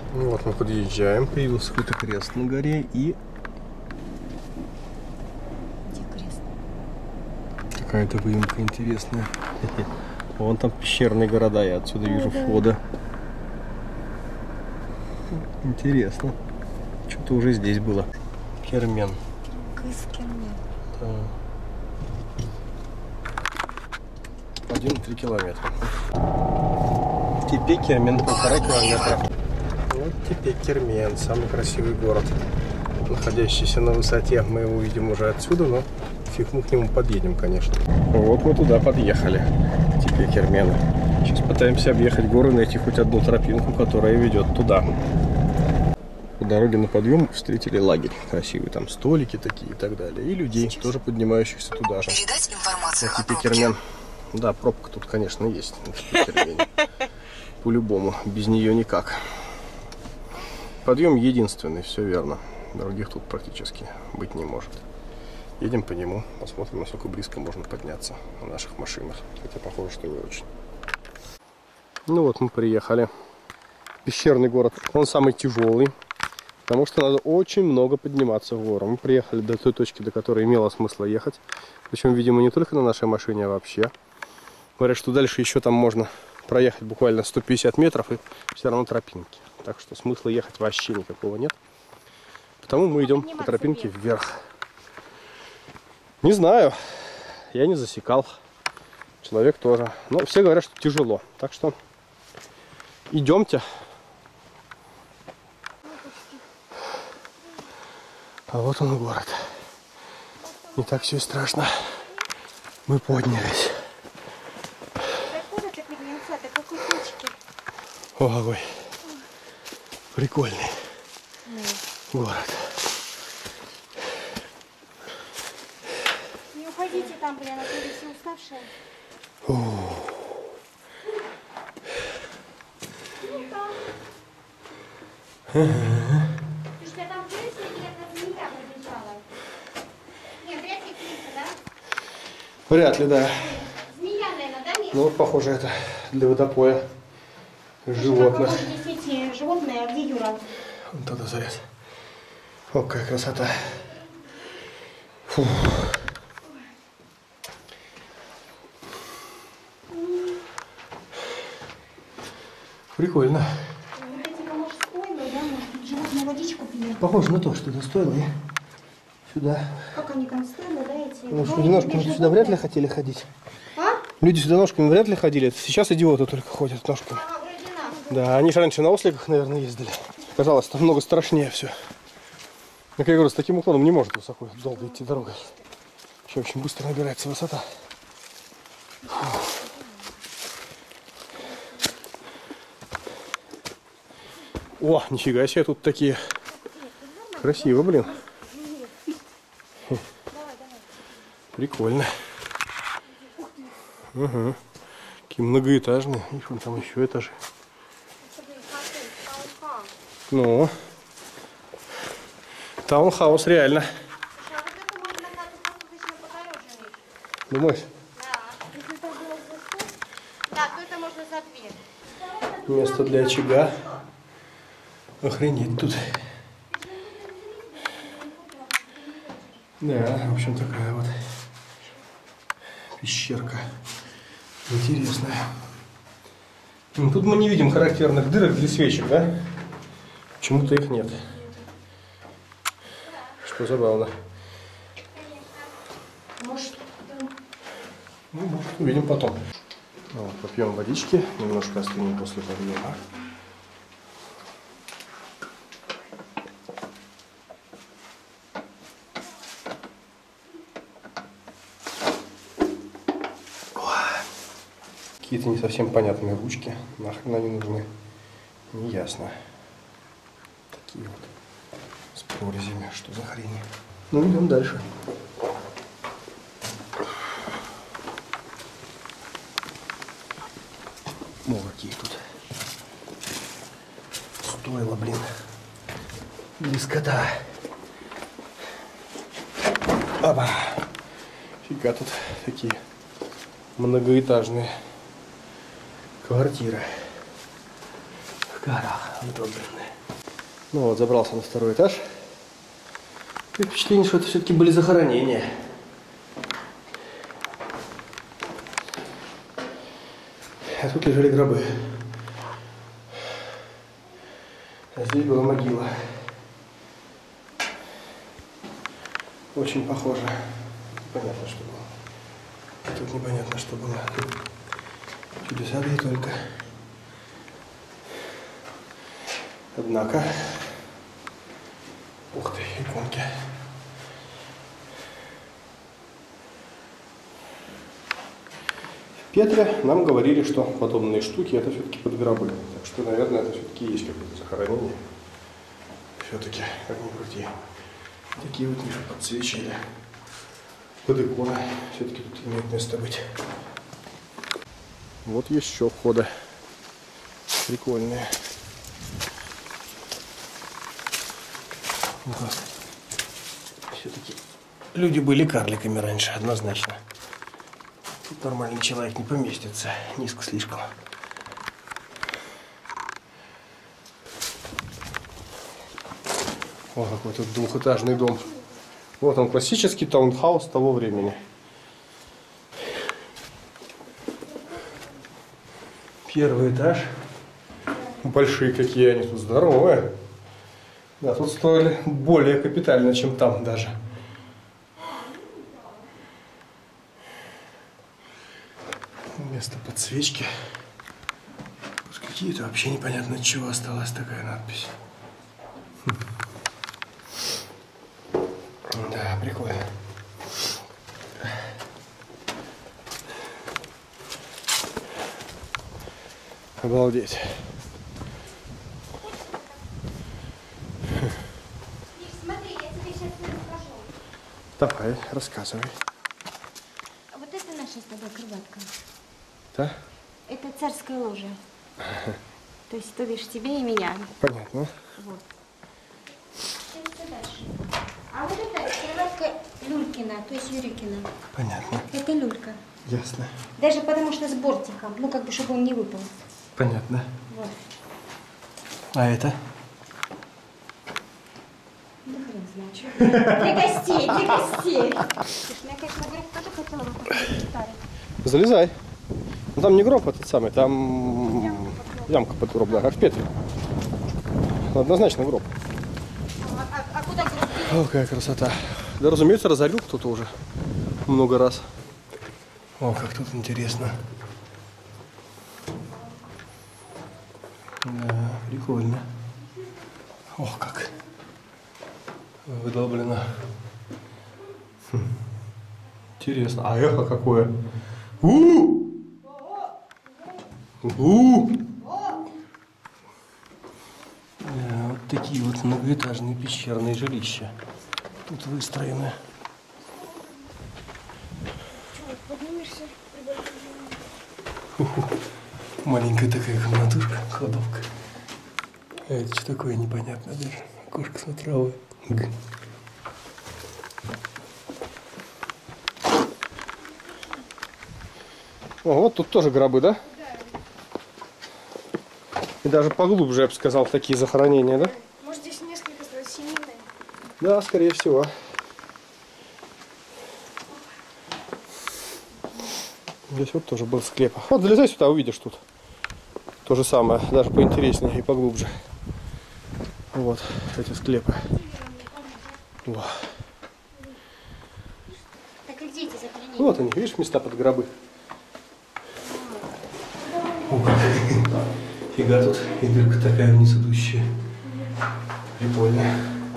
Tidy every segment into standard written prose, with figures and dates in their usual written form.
Ну вот мы подъезжаем, появился какой-то крест на горе и... Где крест? Какая-то выемка интересная. Вон там пещерные города, я отсюда вижу входа. Интересно. Что-то уже здесь было. Кермен. Кермен. Да. 1,3 километра. Теперь Кермен 1,5 километра. Вот теперь Кермен, самый красивый город, находящийся на высоте. Мы его увидим уже отсюда, но фиг мы к нему подъедем, конечно. Вот мы туда подъехали. Теперь Кермена. Сейчас пытаемся объехать горы, найти хоть одну тропинку, которая ведет туда. По дороге на подъем встретили лагерь красивый, там столики такие и так далее. И людей, тоже поднимающихся туда же. Передать информацию о Кермен. Да, пробка тут, конечно, есть. По-любому, без нее никак. Подъем единственный, все верно. Других тут практически быть не может. Едем по нему, посмотрим, насколько близко можно подняться на наших машинах. Хотя похоже, что не очень. Ну вот мы приехали. Пещерный город. Он самый тяжелый, потому что надо очень много подниматься в гору. Мы приехали до той точки, до которой имело смысл ехать. Причем, видимо, не только на нашей машине, а вообще. Говорят, что дальше еще там можно проехать буквально 150 метров и все равно тропинки. Так что смысла ехать вообще никакого нет. Потому мы идем по тропинке вверх. Не знаю, я не засекал. Человек тоже. Но все говорят, что тяжело. Так что идемте. А вот он город. Не так все и страшно. Мы поднялись. Ой, прикольный город. Не уходите там, блин, а то все уставшие. Ты что, там крыса или это змея пробежала? Нет, вряд ли крыса, да? Вряд ли, да. Змея, наверное, да? Нет? Ну, похоже, это для водопоя животных. Здесь эти животные, а где Юра? Вон туда залез. О, какая красота. Фу. Прикольно. Вот эти, может, стойло, да? Может, животную водичку пили? Похоже на то, что это стоило. И сюда. Как они там стойло, да, эти? Потому что люди ножками сюда вряд ли хотели ходить. А? Люди сюда ножками вряд ли ходили. Сейчас идиоты только ходят ножками. А, вроде нас. Да, они же раньше на осликах, наверное, ездили. Казалось, там много страшнее все. Но, как я говорю, с таким уклоном не может высоко долго идти дорогой. Еще очень быстро набирается высота. О, нифига себе, тут такие красиво, блин. Прикольно. Угу. Такие многоэтажные. И вон там еще этажи. Ну, таунхаус реально. Думаешь? Да, то это можно за дверь. Место для очага. Охренеть тут. Да, в общем, такая вот пещерка интересная. Ну, тут мы не видим характерных дырок для свечек, да? Почему-то их нет. Что забавно. Может, Ну, может, увидим потом. Ну, вот, попьем водички, немножко остынем после подъема. Какие-то не совсем понятные ручки. Нахрен они нужны? Неясно. Такие вот с прорезями. Что за хрень? Ну, идем дальше. О, какие тут стойла, блин. Близкота. Опа. Фига тут такие многоэтажные квартиры. В горах выдолбленные. Ну вот, забрался на второй этаж. И впечатление, что это все-таки были захоронения. А тут лежали гробы. А здесь была могила. Очень похоже. Понятно, что было. Тут непонятно, что было. Чудеса, да и только. Однако... Ух ты, иконки. В Петре нам говорили, что подобные штуки это все-таки под гробы. Так что, наверное, это все-таки есть какое-то захоронение. Все-таки, как ни крути. Такие вот ниши подсвечили. Под иконы все-таки тут имеет место быть. Вот еще входы. Прикольные. Все-таки люди были карликами раньше, однозначно. Тут нормальный человек не поместится, низко слишком. О, какой тут двухэтажный дом. Вот он, классический таунхаус того времени. Первый этаж. Большие какие они тут, здоровые. Да, тут строили более капитально, чем там даже. Место подсвечки. Тут какие-то вообще непонятно от чего осталась такая надпись. Да, прикольно. Обалдеть. Смотри, я тебе сейчас расскажу. Давай, рассказывай. Вот это наша с тобой кроватка. Да? Это царская ложа. То есть, то бишь, тебе и меня. Понятно. Вот. Дальше. А вот это кроватка Люлькина, то есть Юрикина. Понятно. Это люлька. Ясно. Даже потому что с бортиком, ну как бы, чтобы он не выпал. Понятно. Вот. А это? Да хрен знает. Для гостей, для гостей. Слушай, я, конечно, говорю, тоже хотела бы посмотреть гитары. Залезай. Ну там не гроб этот самый, там ямка под гроб, да, как в Петре. Однозначно гроб. А куда гроб? О, какая красота. Да, разумеется, разорил кто-то уже много раз. О, как тут интересно. Да, прикольно. Ох, как выдолблено. Интересно. А эхо какое? Да, вот такие вот многоэтажные пещерные жилища тут выстроены. Маленькая такая комнатушка, кладовка. А это что такое, непонятно даже. Окошко смотровое. О, вот тут тоже гробы, да? И даже поглубже, я бы сказал, такие захоронения, да? Может, здесь несколько семейных? Да, скорее всего. Здесь вот тоже был склеп. Вот залезай сюда, увидишь тут. То же самое, даже поинтереснее и поглубже. Вот эти склепы. Во. Так и где эти захоронения? Вот они, видишь, места под гробы. Фига тут, и дырка такая вниз идущая. Прикольно.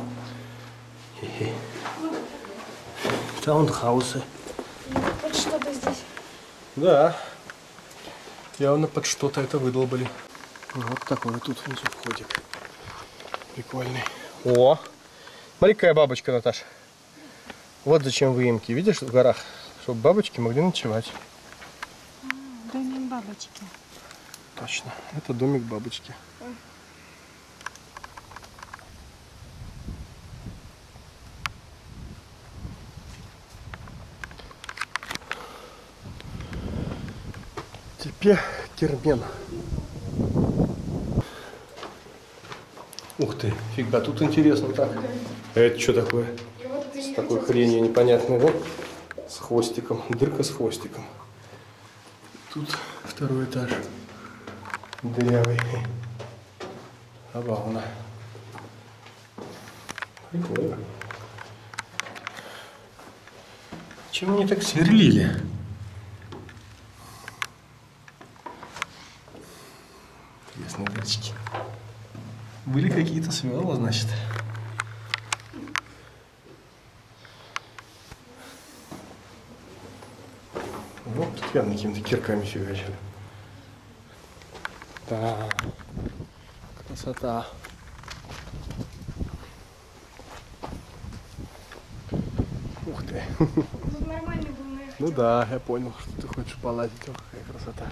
Таунхаусы. Вот что-то здесь. Да. Явно под что-то это выдолбали. Вот такой вот тут внизу входик. Прикольный. О! Смотри, какая бабочка, Наташа. Вот зачем выемки. Видишь, в горах, чтобы бабочки могли ночевать. Домик бабочки. Точно. Это домик бабочки. Теперь термен. Ух ты, фига, тут интересно так. Это что такое? С такой хренью непонятной, да? С хвостиком, дырка с хвостиком. Тут второй этаж. Дырявый. Забавно. Прикольно. Чем они так сверлили? Интересные дырочки. Были какие-то сверла, значит. Вот тут явно какими-то кирками фигачили. Да, красота. Ух ты. Тут нормальный был, но я Ну да, я понял, что ты хочешь полазить. Ох, какая красота.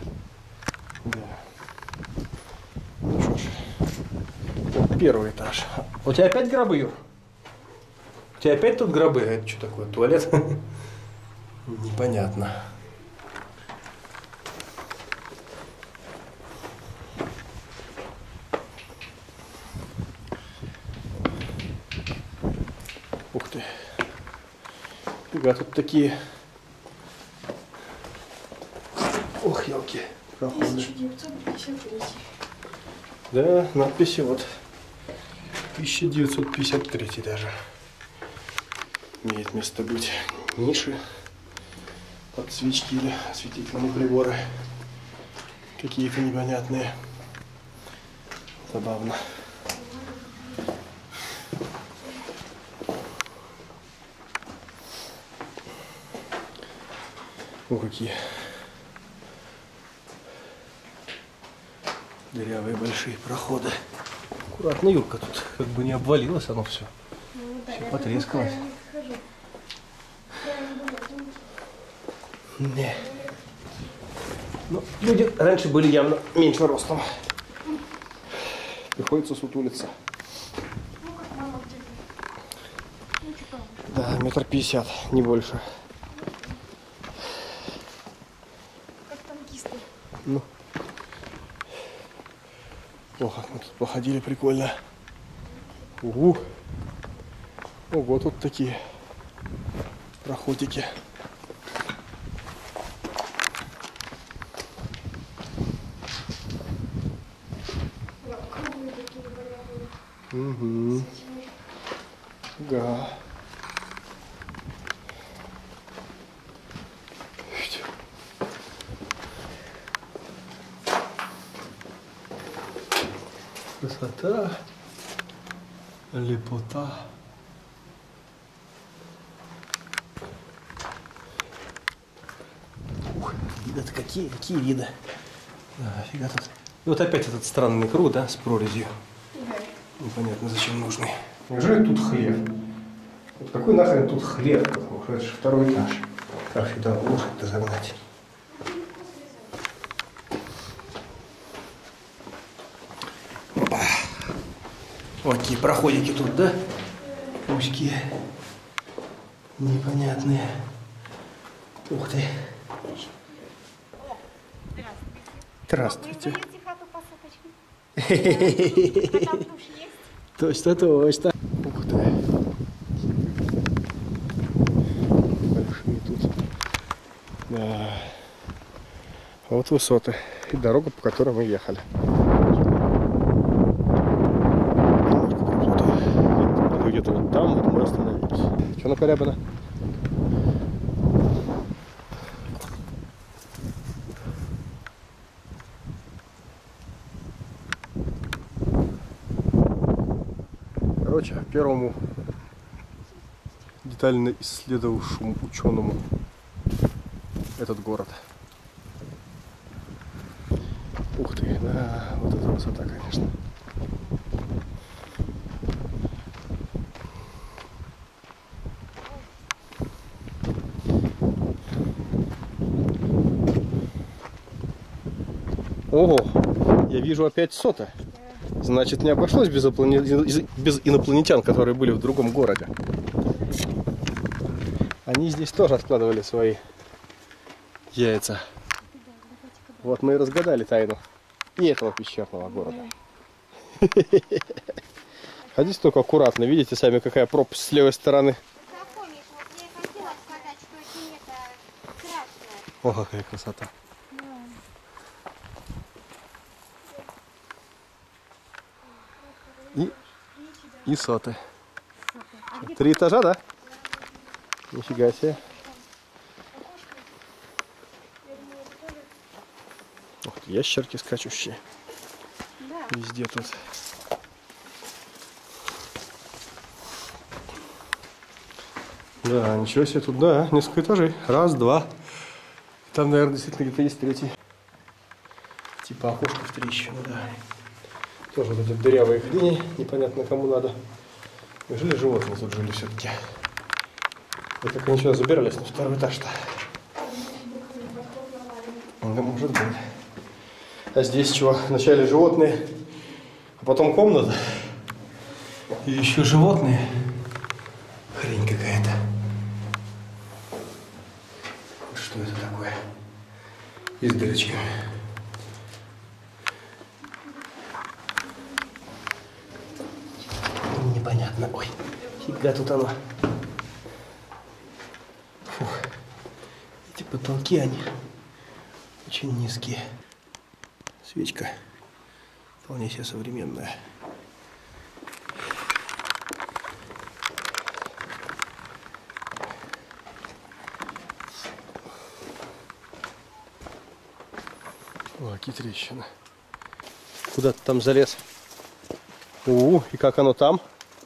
Да. Ну что ж. Вот первый этаж. У тебя опять гробы, Юр? У тебя опять тут гробы? Это что такое, туалет? Непонятно. Ух ты. Фига, тут такие... Ох, елки. 1953. Да, надписи вот. 1953 даже. Имеет место быть. Ниши. Под свечки или осветительные приборы. Какие-то непонятные. Забавно. О, какие дырявые большие проходы. Аккуратно, Юрка, тут как бы не обвалилось оно все. Ну, да, Все я потрескалось. тут не хожу. Не. Ну, люди раньше были явно меньше ростом. Приходится сутулиться. Ну, как мама где-то. Ну, типа. Да, 1,50 м, не больше. Как танкисты. Ну. Плохо, мы тут походили, прикольно. Угу. Ого, тут такие проходики. Да, круглые такие были. Угу. Да. Красота, лепота. Ух, виды-то какие виды. Да, фига тут. И вот опять этот странный круг, да, с прорезью. Да. Непонятно зачем нужный. Неужели тут хлев? Вот какой нахрен тут хлев? Потому что это же второй этаж. Как сюда лошадь-то загнать? Опа. Вот такие проходики тут, да? Узкие. Непонятные. Ух ты. Здравствуйте. Вы сдаете хату по суточке? А там душ есть? Точно, точно. Ух ты. Большие тут. Да. Вот высоты. И дорога, по которой мы ехали. Где-то вот там вот мы остановились. Что накорябано? Короче, первому детально исследовавшему ученому этот город. Ух ты, да, вот эта высота, конечно. Ого, я вижу опять сота. Значит, не обошлось без инопланетян, которые были в другом городе. Они здесь тоже откладывали свои яйца. Вот мы и разгадали тайну и этого пещерного города. Ходите только аккуратно. Видите сами, какая пропасть с левой стороны. Законник, вот я хотела сказать, что это красное. О, какая красота. И соты. 3 этажа, да? Нифига себе. Ух ты, ящерки скачущие. Везде тут. Да, ничего себе тут, да, несколько этажей. Раз, два. Там, наверное, действительно где-то есть 3. Типа окошко в трещину, да. Тоже вот эти дырявые линии, непонятно кому надо. Жили животные тут жили все-таки. И как они сюда забирались на 2-й этаж-то. Да, может быть. А здесь чего? Вначале животные, а потом комната. И еще животные. Хрень какая-то. Что это такое? И с дырочками. Непонятно. Ой, фига тут оно. Фух. Эти потолки, они очень низкие. Свечка вполне себе современная. О, какие трещины. Куда ты там залез? И как оно там?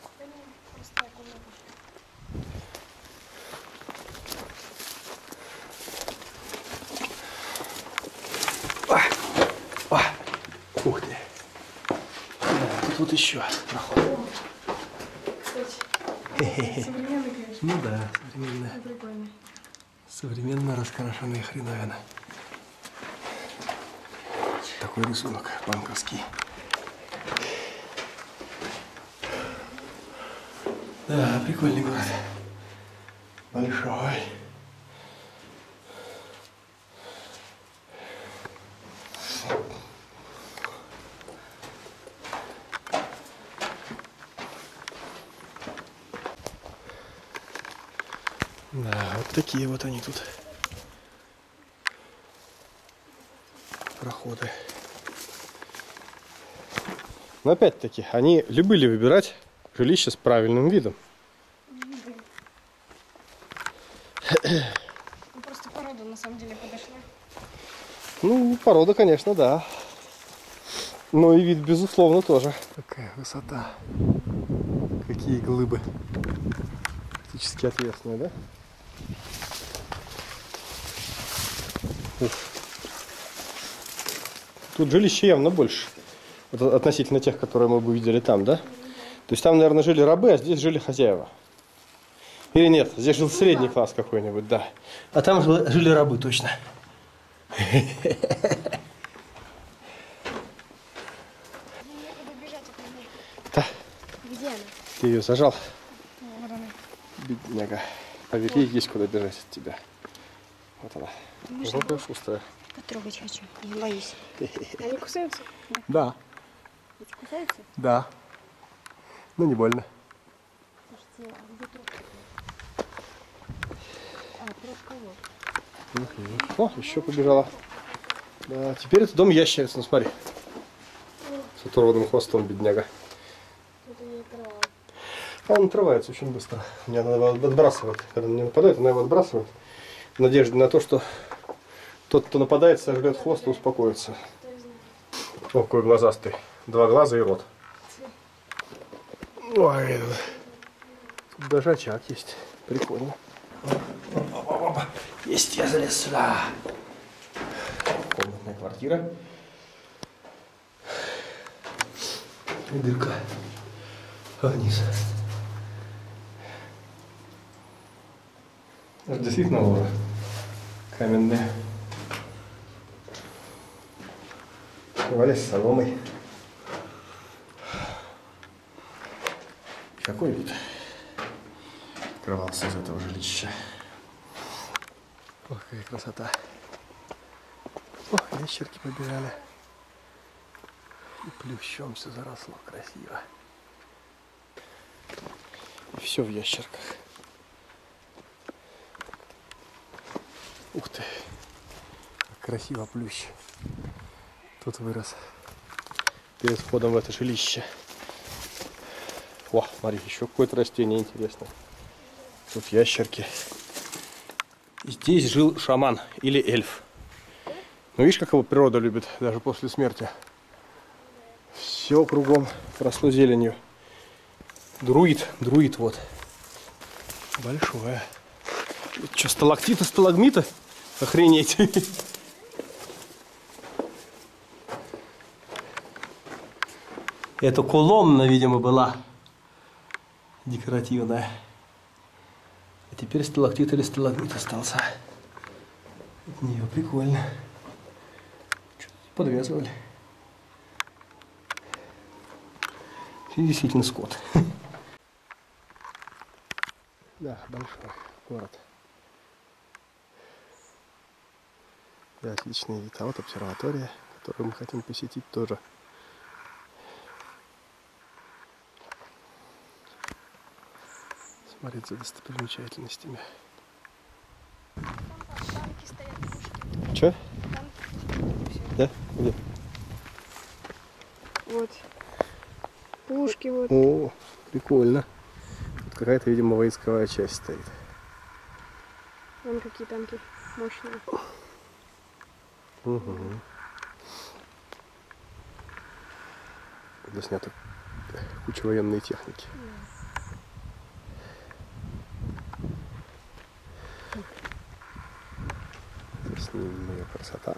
Ух ты. Да, тут еще проход. Современный, конечно. Ну да, современная. Прикольно. Современно раскрашенная хреновина. Такой рисунок банковский. Да, прикольный город. Большой. Да, вот такие вот они тут. Проходы. Но опять-таки, они любили выбирать жилище с правильным видом. Ну, просто порода на самом деле подошла. Ну, порода, конечно, да. Но и вид, безусловно, тоже. Какая высота. Какие глыбы. Практически отвесные, да? Ух. Тут жилище явно больше. Вот относительно тех, которые мы бы видели там, да? То есть там, наверное, жили рабы, а здесь жили хозяева. Или нет, здесь жил средний класс какой-нибудь, да. А там жили рабы, точно. Да. Где она? Ты ее зажал? Вот она. Бедняга. Поверь, ей есть куда бежать от тебя. Вот она. Можно Какая шустрая. потрогать хочу. Не боюсь. Они кусаются? Да, Эти кусаются? да. Ну, не больно. Слушайте, а где тропка? А, тропка вот. О, еще побежала. Да, теперь это дом ящериц, ну смотри. С оторванным хвостом, бедняга. Это не трава. А он отрывается очень быстро. Мне надо его отбрасывать. Когда он не нападает, она его отбрасывает. В надежде на то, что тот, кто нападает, сожрет хвост и успокоится. О, какой глазастый. 2 глаза и рот. Ой, тут даже очаг есть. Прикольно. Есть, я залез сюда. Комнатная квартира. И дырка. А вниз. Это действительно лора. Каменная. Валя с соломой. Какой вид открывался из этого жилища. Ох, какая красота. Ох, ящерки побежали. И плющом все заросло красиво. все в ящерках. Ух ты, как красиво плющ. Тут вырос перед входом в это жилище. О, смотри, еще какое-то растение интересное. Тут ящерки. Здесь жил шаман или эльф. Ну, видишь, как его природа любит, даже после смерти. Все кругом росло зеленью. Друид вот. Большое. Это что, сталактиты, сталагмиты? Охренеть. Это колонна, видимо, была декоративная. А теперь сталактит или сталагмит остался. От нее прикольно. Что-то подвязывали. И действительно скот. Да, большой город. И отличный вид. А вот обсерватория, которую мы хотим посетить тоже. Смотреть за достопримечательностями. Танки стоят, пушки. Че? Танки. Да? Где? Вот. Пушки вот. О, прикольно. Тут какая-то, видимо, войсковая часть стоит. Вон какие танки мощные. Угу. Здесь снято куча военной техники. Здесь неимоверная красота.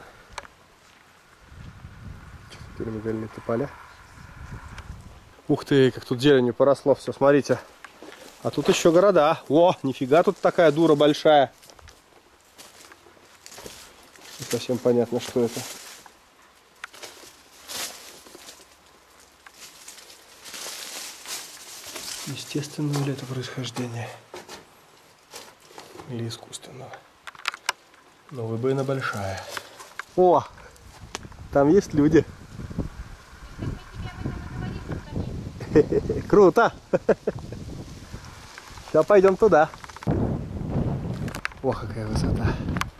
Пирамидальные тополя. Ух ты, как тут зеленью поросло все, смотрите. А тут еще города. О, нифига тут такая дура большая. Не совсем понятно, что это. Естественного ли это происхождения? Или искусственного? Но выбоина большая. О! Там есть люди. Круто! Сейчас пойдем туда. О, какая высота.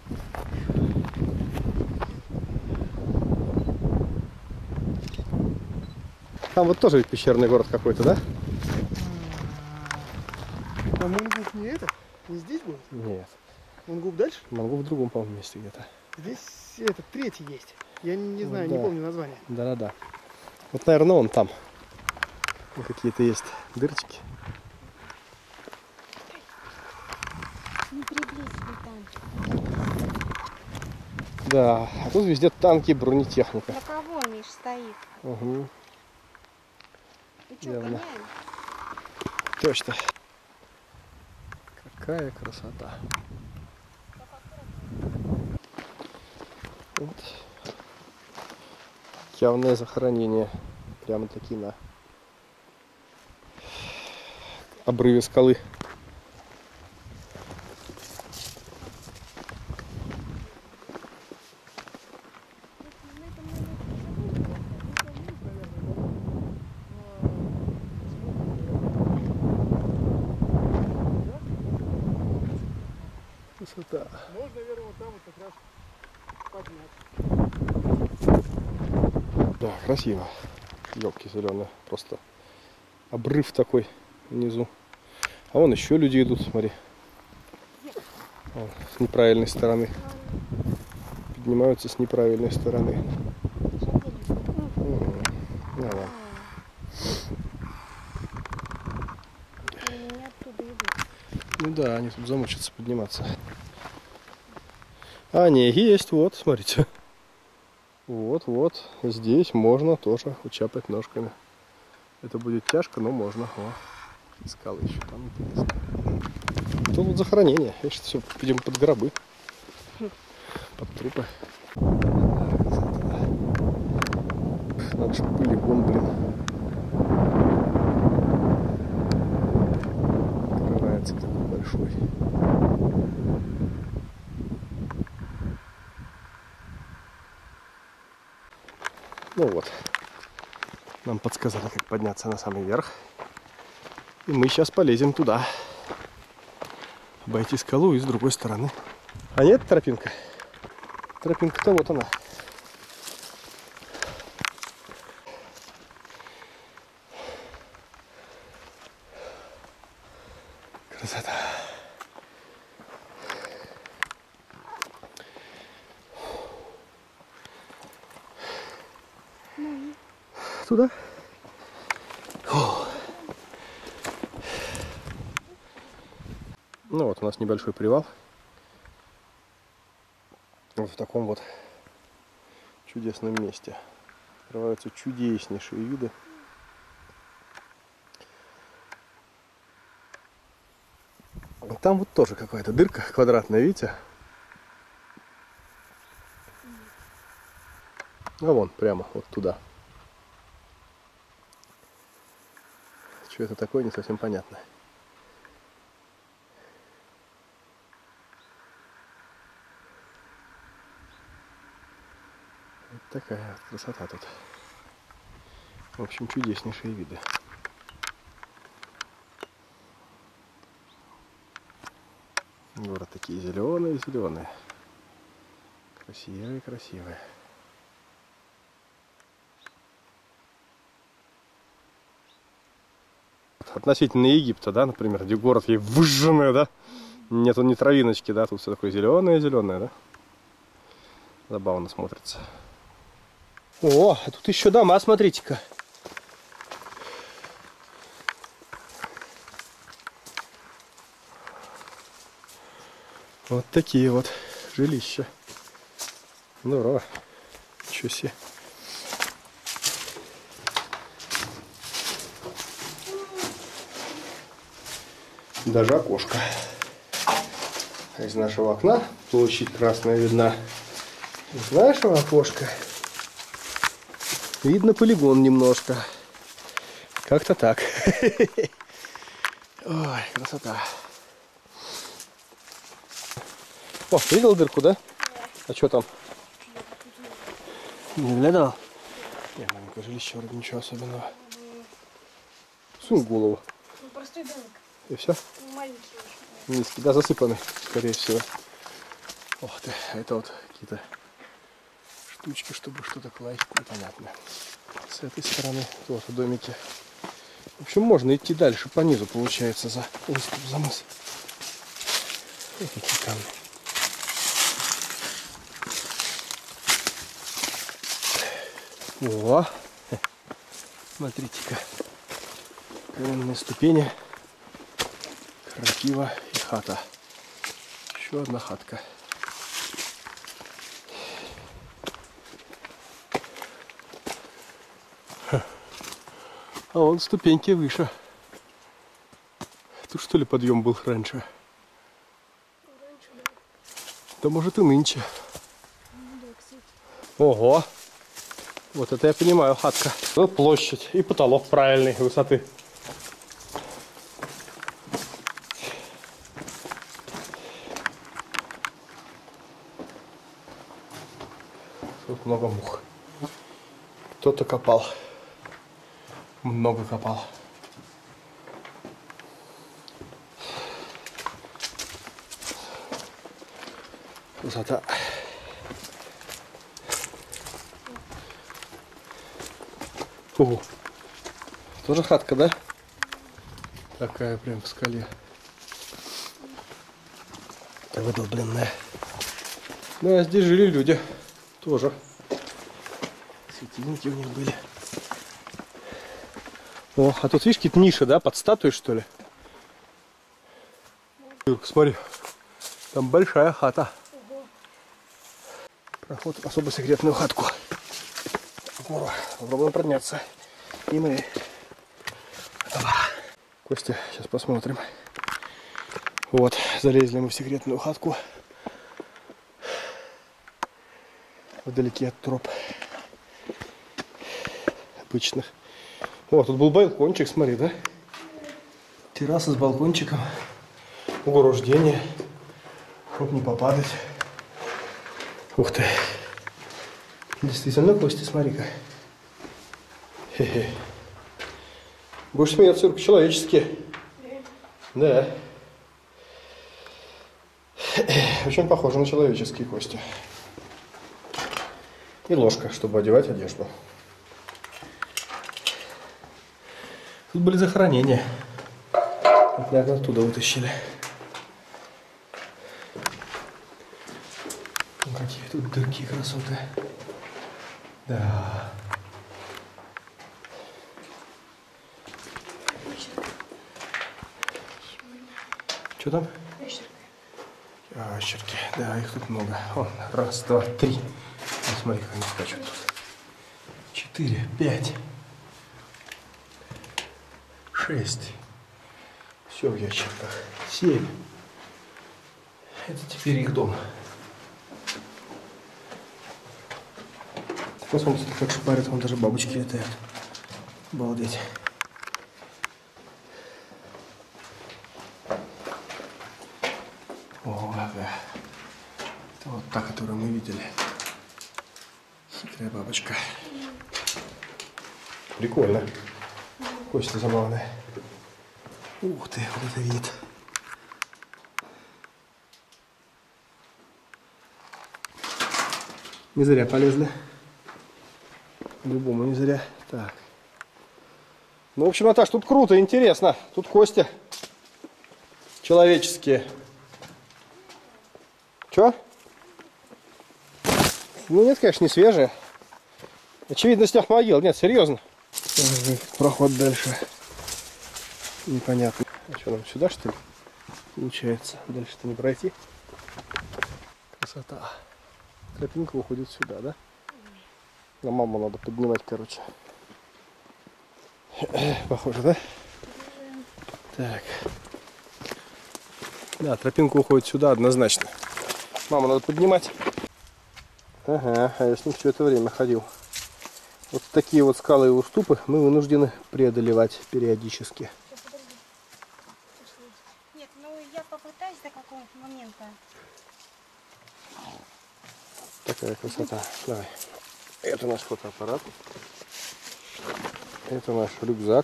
Там вот тоже пещерный город какой-то, да? А Мунгуф не это? Не здесь будет? Нет. Мунгуф дальше? Могу в другом, по-моему, месте где-то. Здесь этот третий есть. Я не знаю, да. не помню название. Да-да-да. Вот, наверное, он там. Какие-то есть дырочки. Не приблизили танки. Да, а тут везде танки и бронетехника. На кого Миш стоит? Угу. Ну что, Явно. гоняем? Точно. Какая красота. Вот. Явное захоронение. Прямо таки на обрыве скалы. Красота. Можно, наверное, вот там вот как раз поднять. Да, красиво. Елки зеленые. Просто обрыв такой внизу. А вон еще люди идут, смотри. Вон, с неправильной стороны. Поднимаются с неправильной стороны. Ну, ладно. Они не оттуда идут. Ну да, они тут замучатся подниматься. А, не, есть, вот, смотрите. Вот, здесь можно тоже учапать ножками. Это будет тяжко, но можно. О, и скалы еще там интересно. Тут вот захоронение. Я сейчас все пойдем под гробы. Под трупы. Надо же полигон, блин. Открывается такой большой. Ну вот. Нам подсказали, как подняться на самый верх. И мы сейчас полезем туда. Обойти скалу и с другой стороны. А нет тропинка? Тропинка-то вот она. Красота. Туда? Ну вот у нас небольшой привал. Вот в таком вот чудесном месте. Открываются чудеснейшие виды. Там вот тоже какая-то дырка квадратная, видите? А вон, прямо вот туда. Что это такое, не совсем понятно. Вот такая вот красота тут. В общем, чудеснейшие виды. Город такие зеленые-зеленые. Красивые-красивые. Относительно Египта, да, например, где город ей выжженный, да? Нету ни травиночки, да, тут все такое зеленое-зеленое, да? Забавно смотрится. О, а тут еще дома, смотрите-ка. Вот такие вот жилища. Здорово. Ничего себе. Даже окошко. Из нашего окна площадь красная видна. Из нашего окошка видно полигон немножко. Как-то так. Ой, красота. О, видел дырку, да? А что там? Не глядал? Не, маленькое жилище, вроде ничего особенного. Сунь голову. Ну, простой домик. И все? Маленький очень. Низкий, да, засыпанный, скорее всего. Ох ты, это вот какие-то штучки, чтобы что-то класть, непонятно. С этой стороны тоже домики. В общем, можно идти дальше по низу, получается, за уступ, за мыс. Вот такие камни. О, смотрите-ка, каменные ступени, крапива и хата. Еще одна хатка. А вон ступеньки выше. Тут что ли подъем был раньше? Да может и нынче. Ого! Вот это я понимаю, хатка. Вот площадь и потолок правильной высоты. Тут много мух. Кто-то копал. Много копал. Высота. Ого. Тоже хатка, да? Такая прям в скале. Выдолбленная. Да, здесь жили люди. Тоже. Светильники у них были. О, а тут видишь, какие-то ниши, да? Под статуей, что ли? Юрка, смотри. Там большая хата. Проход в особо секретную хатку. Попробуем подняться. И мы... Костя, сейчас посмотрим. Вот, залезли мы в секретную хатку. Вдалеке от троп обычных. О, тут был балкончик, смотри, да? Терраса с балкончиком. Ограждение. Чтоб не попадать. Ух ты. Действительно, Костя, смотри-ка. Хе-хе. Будешь смеяться, Юрка, человечески. Да. Очень похоже на человеческие кости. И ложка, чтобы одевать одежду. Тут были захоронения. Вот, наверное, оттуда вытащили. Ну, какие тут дырки, красоты. Да. Что там? Ящерки. Да, их тут много. Вон, раз, два, три. Вот, смотри, как они скачут тут. 4, 5, 6. Все в ящиках. 7. Это теперь их дом. Посмотрите, как шпарит, вон даже бабочки летают. Обалдеть. О, да. Это вот та, которую мы видели. Хитрая бабочка. Прикольно. Кости забавные. Ух ты, вот это вид. Не зря полезли. По-любому не зря. Так. Ну, в общем, Наташ, тут круто, интересно. Тут кости человеческие. Чё? Ну, нет, конечно, не свежие. Очевидно, снег могил. Нет, серьезно. Проход дальше. Непонятно. А что, нам сюда, что ли? Получается. Дальше-то не пройти. Красота. Тропинка уходит сюда, да? На маму надо поднимать, короче. Похоже, да? Так. Да, тропинка уходит сюда однозначно. Маму надо поднимать. Ага, а я с ним все это время ходил. Вот такие вот скалы и уступы мы вынуждены преодолевать периодически. Нет, ну я попытаюсь до какого-то момента. Такая красота. Давай. Это наш фотоаппарат. Это наш рюкзак.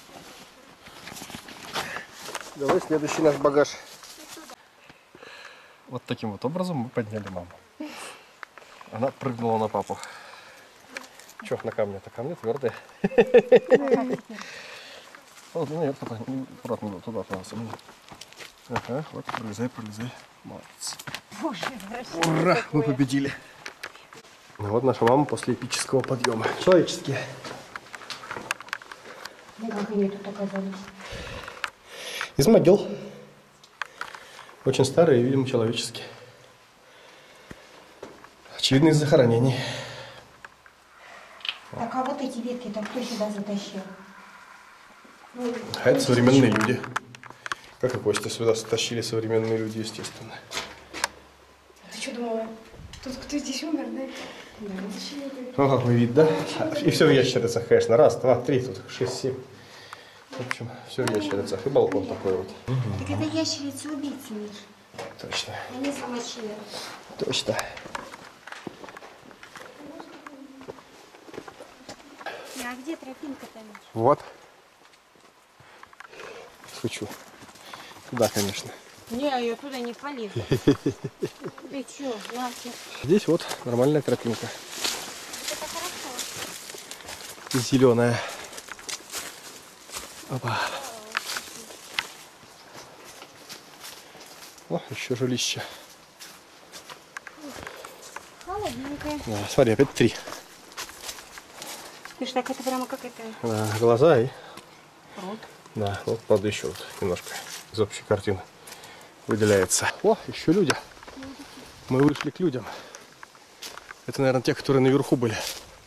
Давай следующий наш багаж. Вот таким вот образом мы подняли маму. Она прыгнула на папу. Че на камне-то? Камни твердые. Вот, наверх туда, аккуратно туда, пожалуйста. Ага, вот, пролезай, пролезай. Молодец. Ура, мы победили. Ну, вот наша мама после эпического подъема. Человеческие. Ну, как они тут оказались? Из могил. Очень старые, видимо, человеческие. Очевидно, из захоронений. Так, а вот эти ветки-то кто сюда затащил? Ну, А это современные люди. Как и кости сюда стащили современные люди, естественно. Ты что думала? Тут кто здесь умер, да? да. Ну, какой вид, да? И все в ящерицах, конечно. Раз, два, три, тут 6, 7. В общем, все в ящерицах. И балкон такой вот. Так это ящерицы-убийцы, Миш. Точно. Они замочили. Точно. А где тропинка-то, Миш? Вот. Шучу. Туда, конечно. Не, я туда не полезу. Ты что, Настя? Здесь вот нормальная тропинка. Это хорошо. Зеленая. Опа. О, еще жилище. Холодненькая. Да, смотри, опять 3. Ты ж так, это прямо как это... Да, глаза и... Рот. Да, вот правда еще вот немножко из общей картины выделяется. О, еще люди. Мы вышли к людям. Это, наверное, те, которые наверху были.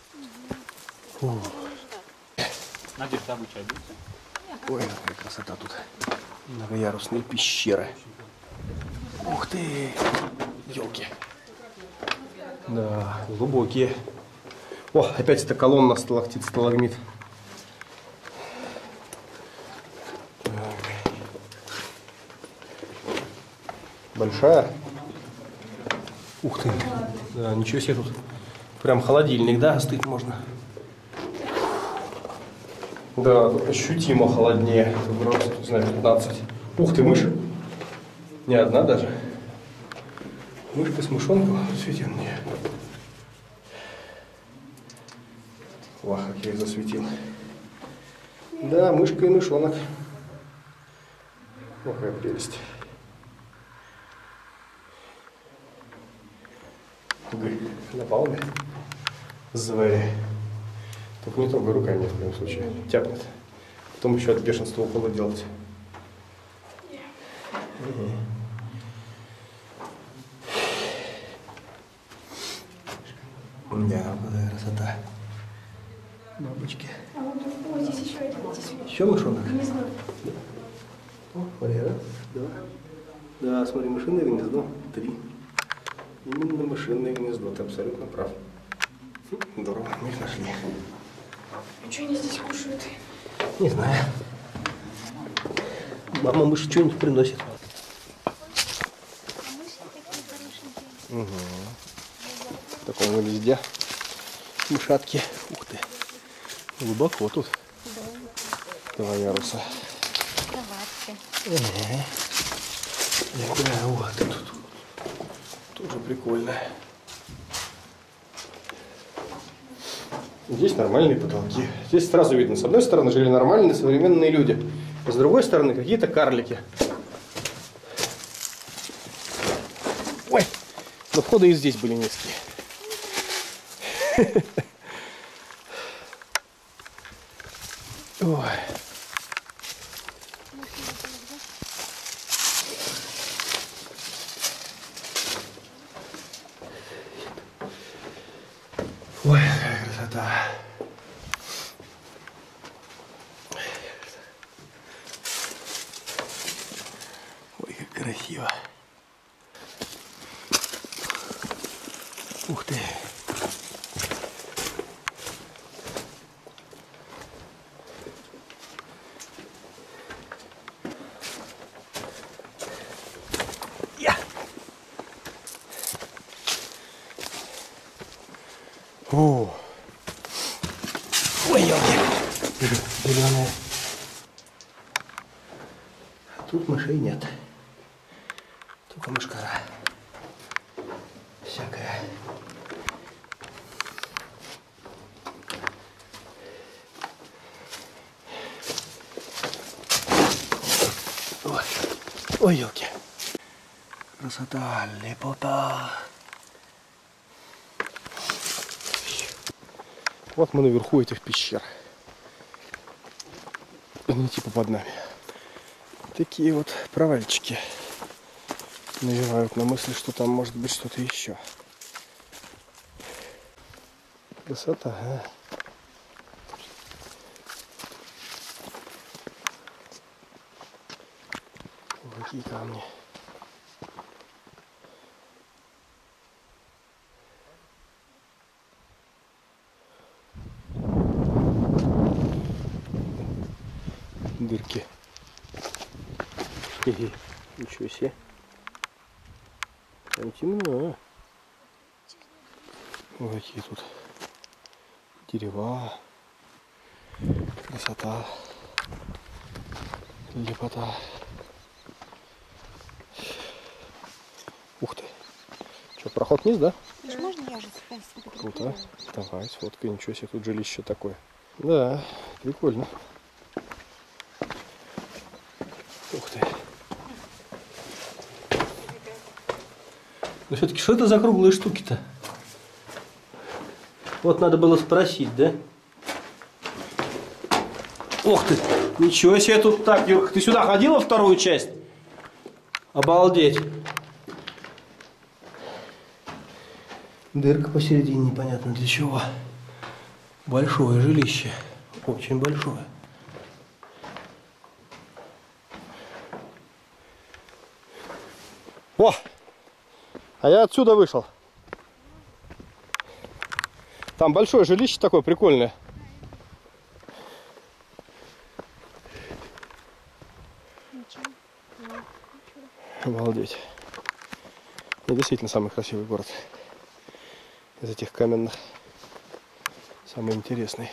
Надеюсь, там и чай будет. Ой, какая красота тут. Многоярусные пещеры. Ух ты! Елки. Да, глубокие. О, опять эта колонна сталактит, сталагмит. Большая. Ух ты. Да, ничего себе тут. Прям холодильник, да, остыть можно. Да, тут ощутимо холоднее. Градусов, не знаю, 15. Ух ты, мышь. Не одна даже. Мышка с мышонку. Свети мне. Вах, как я их засветил. Да, мышка и мышонок. Ох, какая прелесть. На палубе. Завари. Только не трогай руками в коем случае. Тяпнет. Потом еще от бешенства уколы делать. Да, какая красота. Бабочки. А вот здесь еще это, здесь Еще мышонок? гнездо. О, смотри, раз, два. Да, смотри, мышиное гнездо. 3. Именно мышиное гнездо, ты абсолютно прав. Здорово, мы их нашли. А что они здесь кушают? Не знаю. Мама мышь что-нибудь приносит. А мыши такие хорошенькие. Угу. В таком гнезде. Мышатки. Ух ты. Глубоко тут. Да. 2 яруса. Кроватка. Да, вот тут. Тоже прикольно. Здесь нормальные потолки. Здесь сразу видно, с одной стороны жили нормальные современные люди, а с другой стороны какие-то карлики. Ой, но входы и здесь были низкие. Ой. Ой, какая красота. Ой, как красиво. Ух ты. О. Ой, елки. Зеленые. А тут мышей нет. Только мышкара. Всякая. Ой, ой, елки. Красота, лепота. Вот мы наверху этих пещер. Они типа под нами. Такие вот провальчики навевают на мысль, что там может быть что-то еще. Красота, а? Какие камни. Дырки. Хе-хе. Ничего себе. Там темно. Вот какие тут дерева. Красота. Лепота. Ух ты. Что, проход вниз, да? Можно я же Круто. Давай, сфоткай. Ничего себе, тут жилище такое. Да, прикольно. Ух ты. Но все-таки что это за круглые штуки-то? Вот надо было спросить, да? Ух ты! Ничего себе тут так, Юрка, ты сюда ходила вторую часть? Обалдеть! Дырка посередине, непонятно для чего. Большое жилище. Очень большое. О! А я отсюда вышел. Там большое жилище такое прикольное. Обалдеть. И действительно самый красивый город из этих каменных. Самый интересный.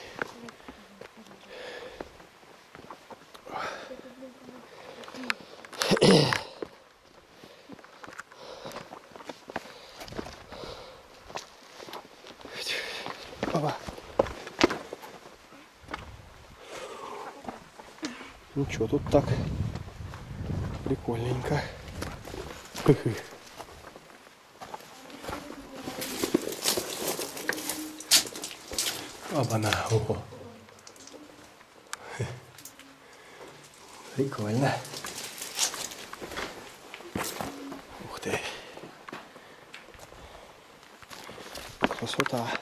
Опа. Ничего, тут так прикольненько. Оба-на, ого. Прикольно. Ух ты. Красота.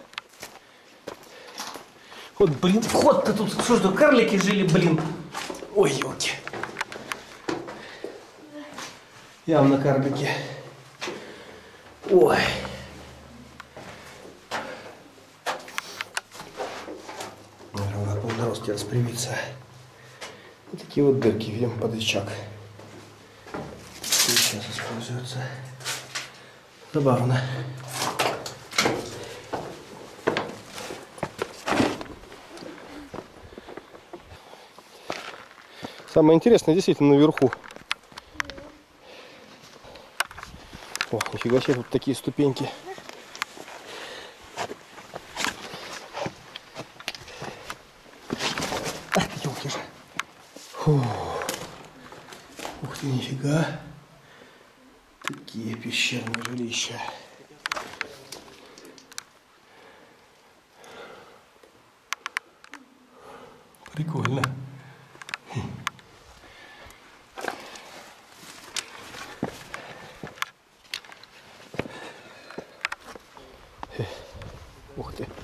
Вот, блин, вход-то тут, что ж, карлики жили, блин. Ой, елки. Явно карлики. Ой. Наверное, надо на росте распрямиться. Вот такие вот дырки, видим, под рычаг. Сейчас используются. Забавно. Самое интересное действительно наверху. О, нифига себе, тут такие ступеньки. Ах ты, ёлки же. Фу. Ух ты, нифига. Такие пещерные жилища. Прикольно. Ух ты.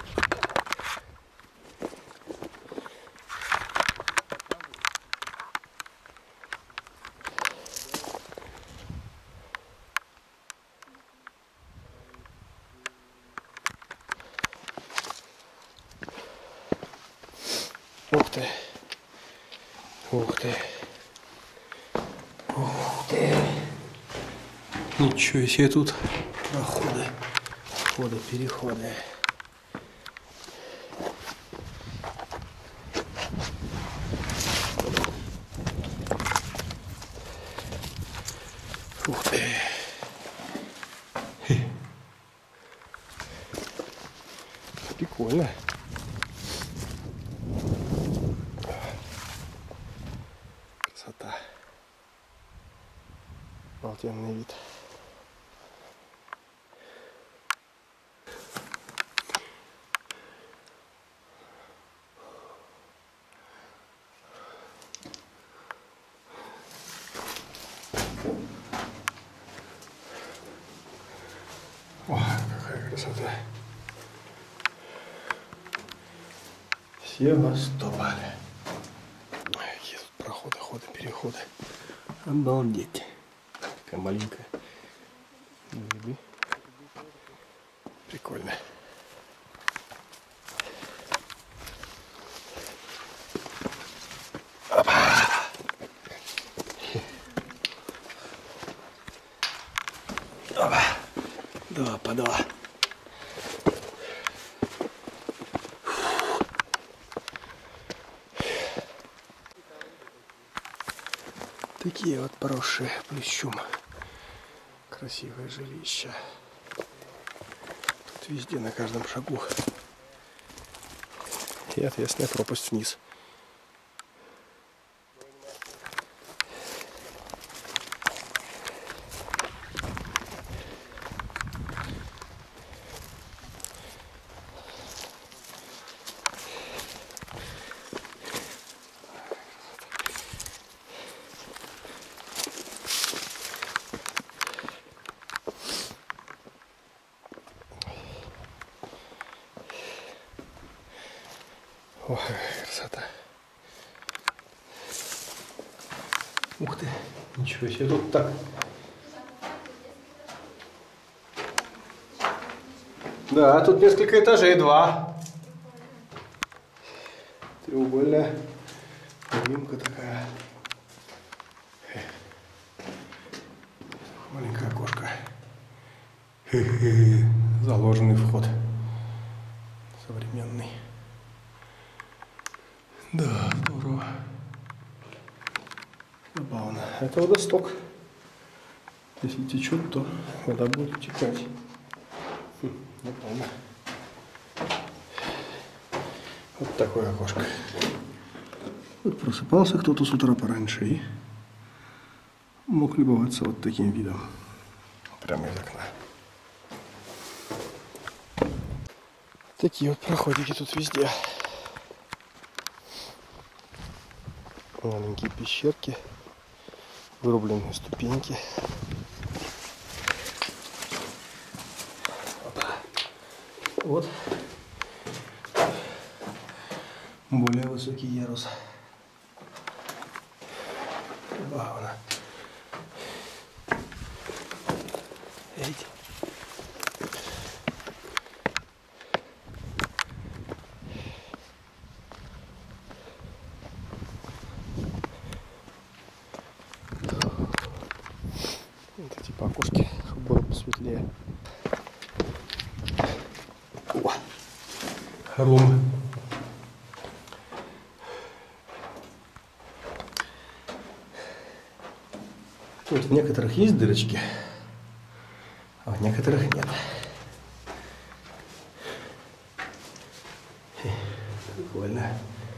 Ух ты. Ух ты. Ух ты. Ничего себе тут проходы. Входы, переходы. Ух ты. Прикольно. Красота. Обалденный вид. О, какая красота. Севастополь. Какие тут проходы, ходы, переходы. Обалдеть. Такая маленькая. Прикольно. Опа. Опа. Два по два. Такие вот поросшие плющом красивые жилища. Тут везде, на каждом шагу. И отвесная пропасть вниз. Ох, красота. Ух ты, ничего себе, тут так. Да, тут несколько этажей, два. Треугольная кабинка такая. Маленькое окошко. Заложенный вход. Современный. Да, здорово. Забавно. Это водосток. Если течет, то вода будет утекать. Забавно. Вот такое окошко. Вот просыпался кто-то с утра пораньше и мог любоваться вот таким видом. Прямо из окна. Такие вот проходики тут везде. Маленькие пещерки, вырубленные ступеньки. Вот более высокий ярус. Забавно. Видите? Это типа окошки, чтобы было посветлее. О, хоромы. Вот в некоторых есть дырочки, а в некоторых нет. Прикольно.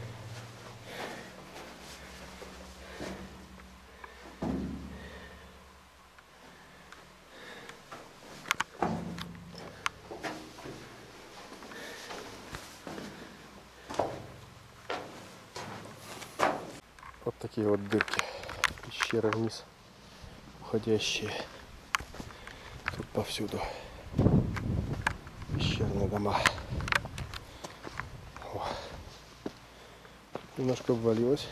Вот такие вот дырки, пещеры вниз уходящие. Тут повсюду пещерные дома. О. Немножко обвалилось.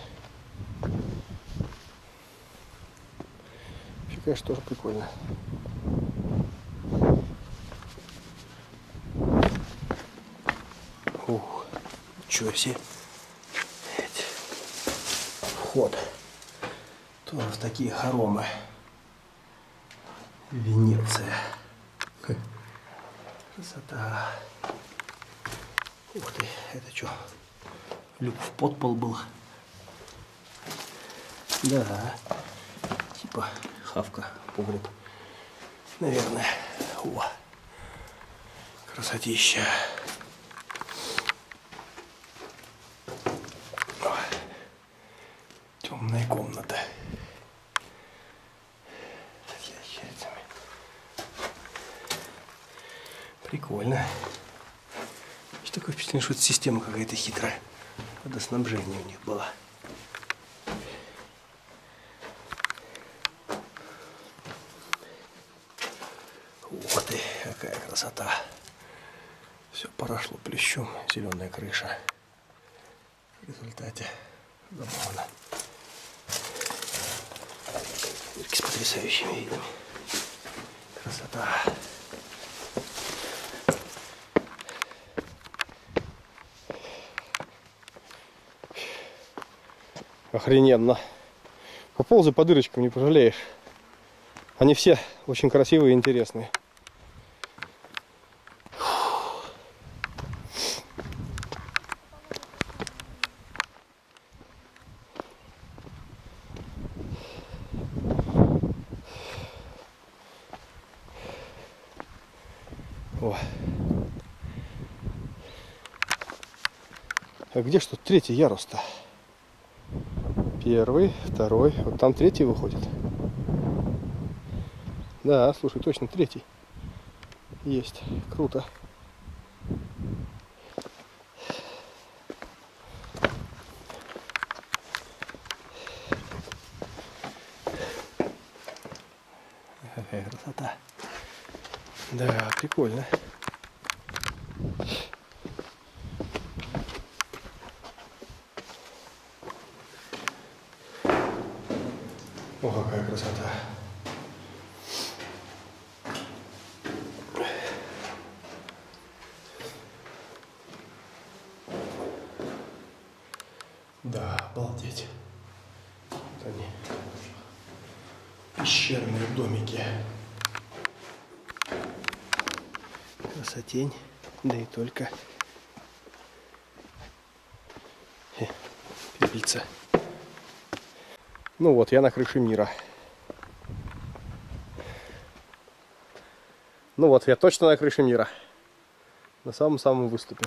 Вообще, конечно, тоже прикольно. Ух, ничего себе. Вход тоже в такие хоромы. Венеция. Красота. Ух ты, это что? Люк в подпол был. Да. Типа хавка, погреб. Наверное. О. Красотища. Темная комната. С ящерицами. Прикольно. Есть такое впечатление, что это система какая-то хитрая. Водоснабжение у них было. Вот и какая красота. Все поросло плющом, зеленая крыша. В результате забавно. С потрясающими видами. Красота. Охрененно. Поползай по дырочкам, не пожалеешь. Они все очень красивые и интересные. О. А где что третий ярус-то? Первый, второй. Вот там третий выходит. Да, слушай, точно третий. Есть. Круто. Какая красота. Да, прикольно. О, какая красота. Да, обалдеть. Вот они. Пещерные домики. Красотень. Да и только. Пепельца. Ну вот, я на крыше мира. Ну вот, я точно на крыше мира. На самом-самом выступе.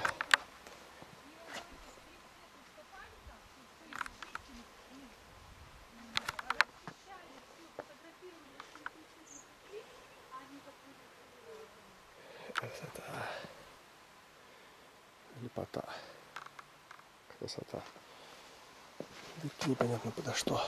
Красота. Лепота. Красота. Непонятно подо что.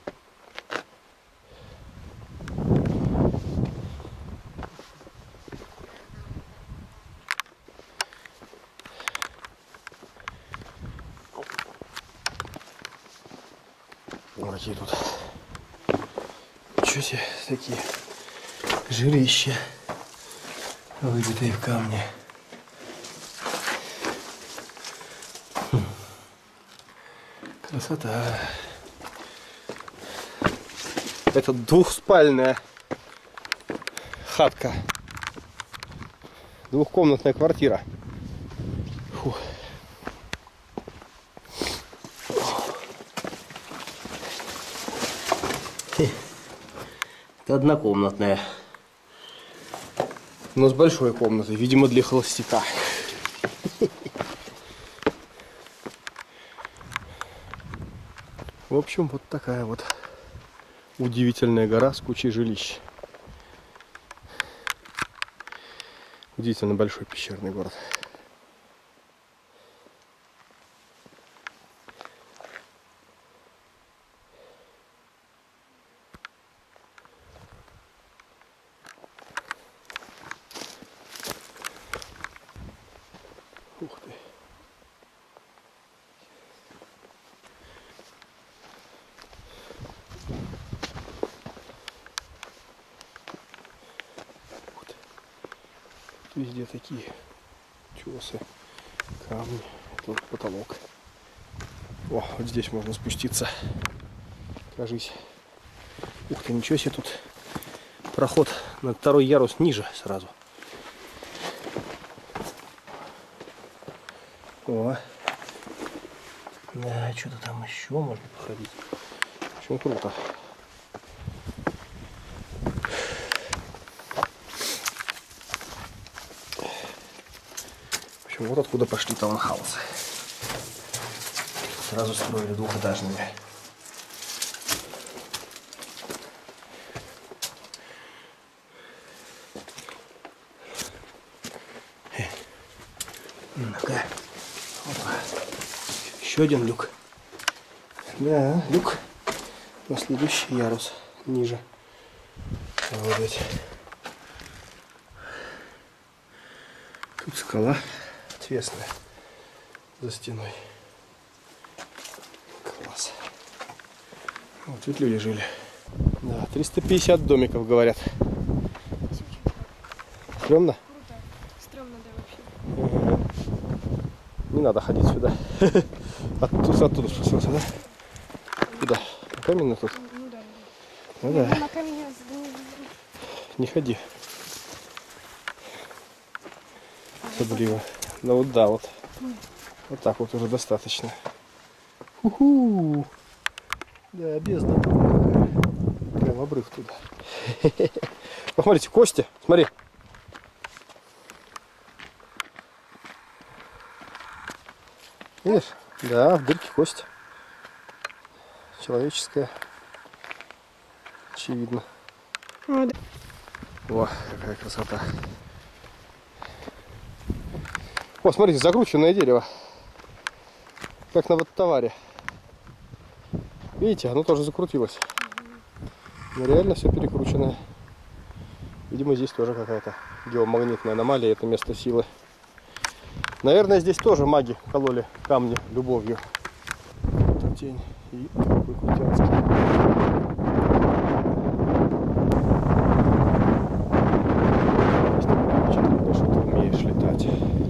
Вот какие тут. Ничего себе, такие жилища, выбитые в камне. Красота. Это двухспальная хатка. Двухкомнатная квартира. Фу. Это однокомнатная. Но с большой комнатой, видимо, для холостяка. В общем, вот такая вот удивительная гора с кучей жилищ. Удивительно большой пещерный город. Ух ты. Вот. Везде такие тесы, камни. Это вот потолок. О, вот здесь можно спуститься. Кажись. Ух ты, ничего себе, тут проход на второй ярус ниже сразу. О, да, что-то там еще можно походить. Очень круто. В общем, вот откуда пошли таунхаусы. Сразу строили двухэтажными. Ну-ка. Опа. Еще один люк. Да, люк на следующий ярус ниже. Вот. Тут скала отвесная за стеной. Класс. Вот тут люди жили. Да, 350 домиков, говорят. Стрёмно? Круто. Стрёмно, да, вообще. Не надо ходить сюда. Оттуда спустился, да? Куда? Каменно тут? Ну да. Ну да. На камень Не ходи. Собливо. Ну вот да, вот. Вот так вот уже достаточно. Уху. Да, бездна. Прям обрыв туда. Посмотрите, Костя, смотри. Видишь? Да, в дырке кость. Человеческая. Очевидно. О, да. О, какая красота. О, смотрите, закрученное дерево. Как на водотоваре. Видите, оно тоже закрутилось. Но реально все перекрученное. Видимо, здесь тоже какая-то геомагнитная аномалия, это место силы. Наверное, здесь тоже маги кололи камни любовью. Вот тень и какой крутянский. Что ты умеешь летать.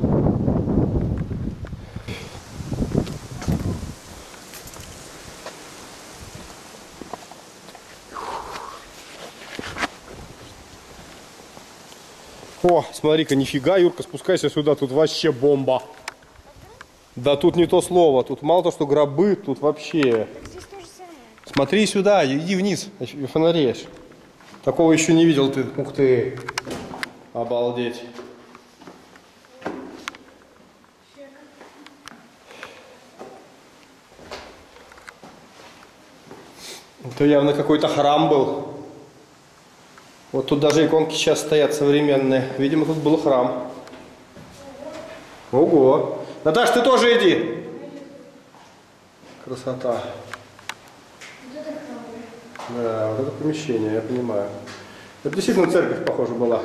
О, смотри-ка, нифига, Юрка, спускайся сюда, тут вообще бомба. Да тут не то слово, тут мало то, что гробы, тут вообще... Здесь то же самое. Смотри сюда, иди вниз, фонареешь. Такого еще не видел ты. Ух ты. Обалдеть. Это явно какой-то храм был. Вот тут даже иконки сейчас стоят современные. Видимо, тут был храм. Ого. Наташ, ты тоже иди. Красота. Да, вот это помещение, я понимаю. Это действительно церковь, похоже, была.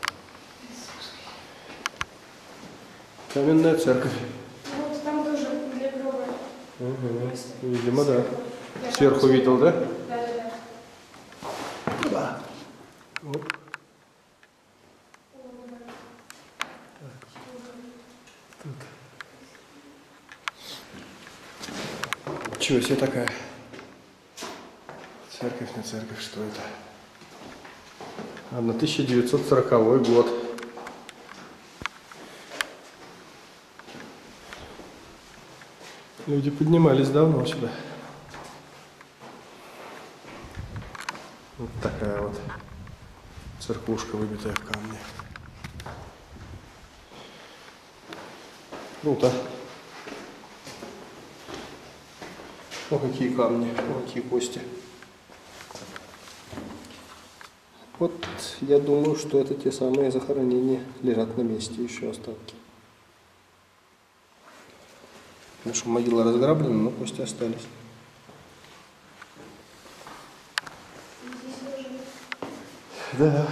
Каменная церковь. Вот там тоже для гроба. Угу. Видимо, да. Сверху видел, да? Да. Да. Оп. Чего себе такая? Церковь, не церковь, что это? 1940 год. Люди поднимались давно сюда. Вот такая вот церквушка, выбитая в камне. Круто. О, какие камни, о, какие кости. Вот я думаю, что это те самые захоронения, лежат на месте еще остатки. Наша могила разграблена, но кости остались. Да.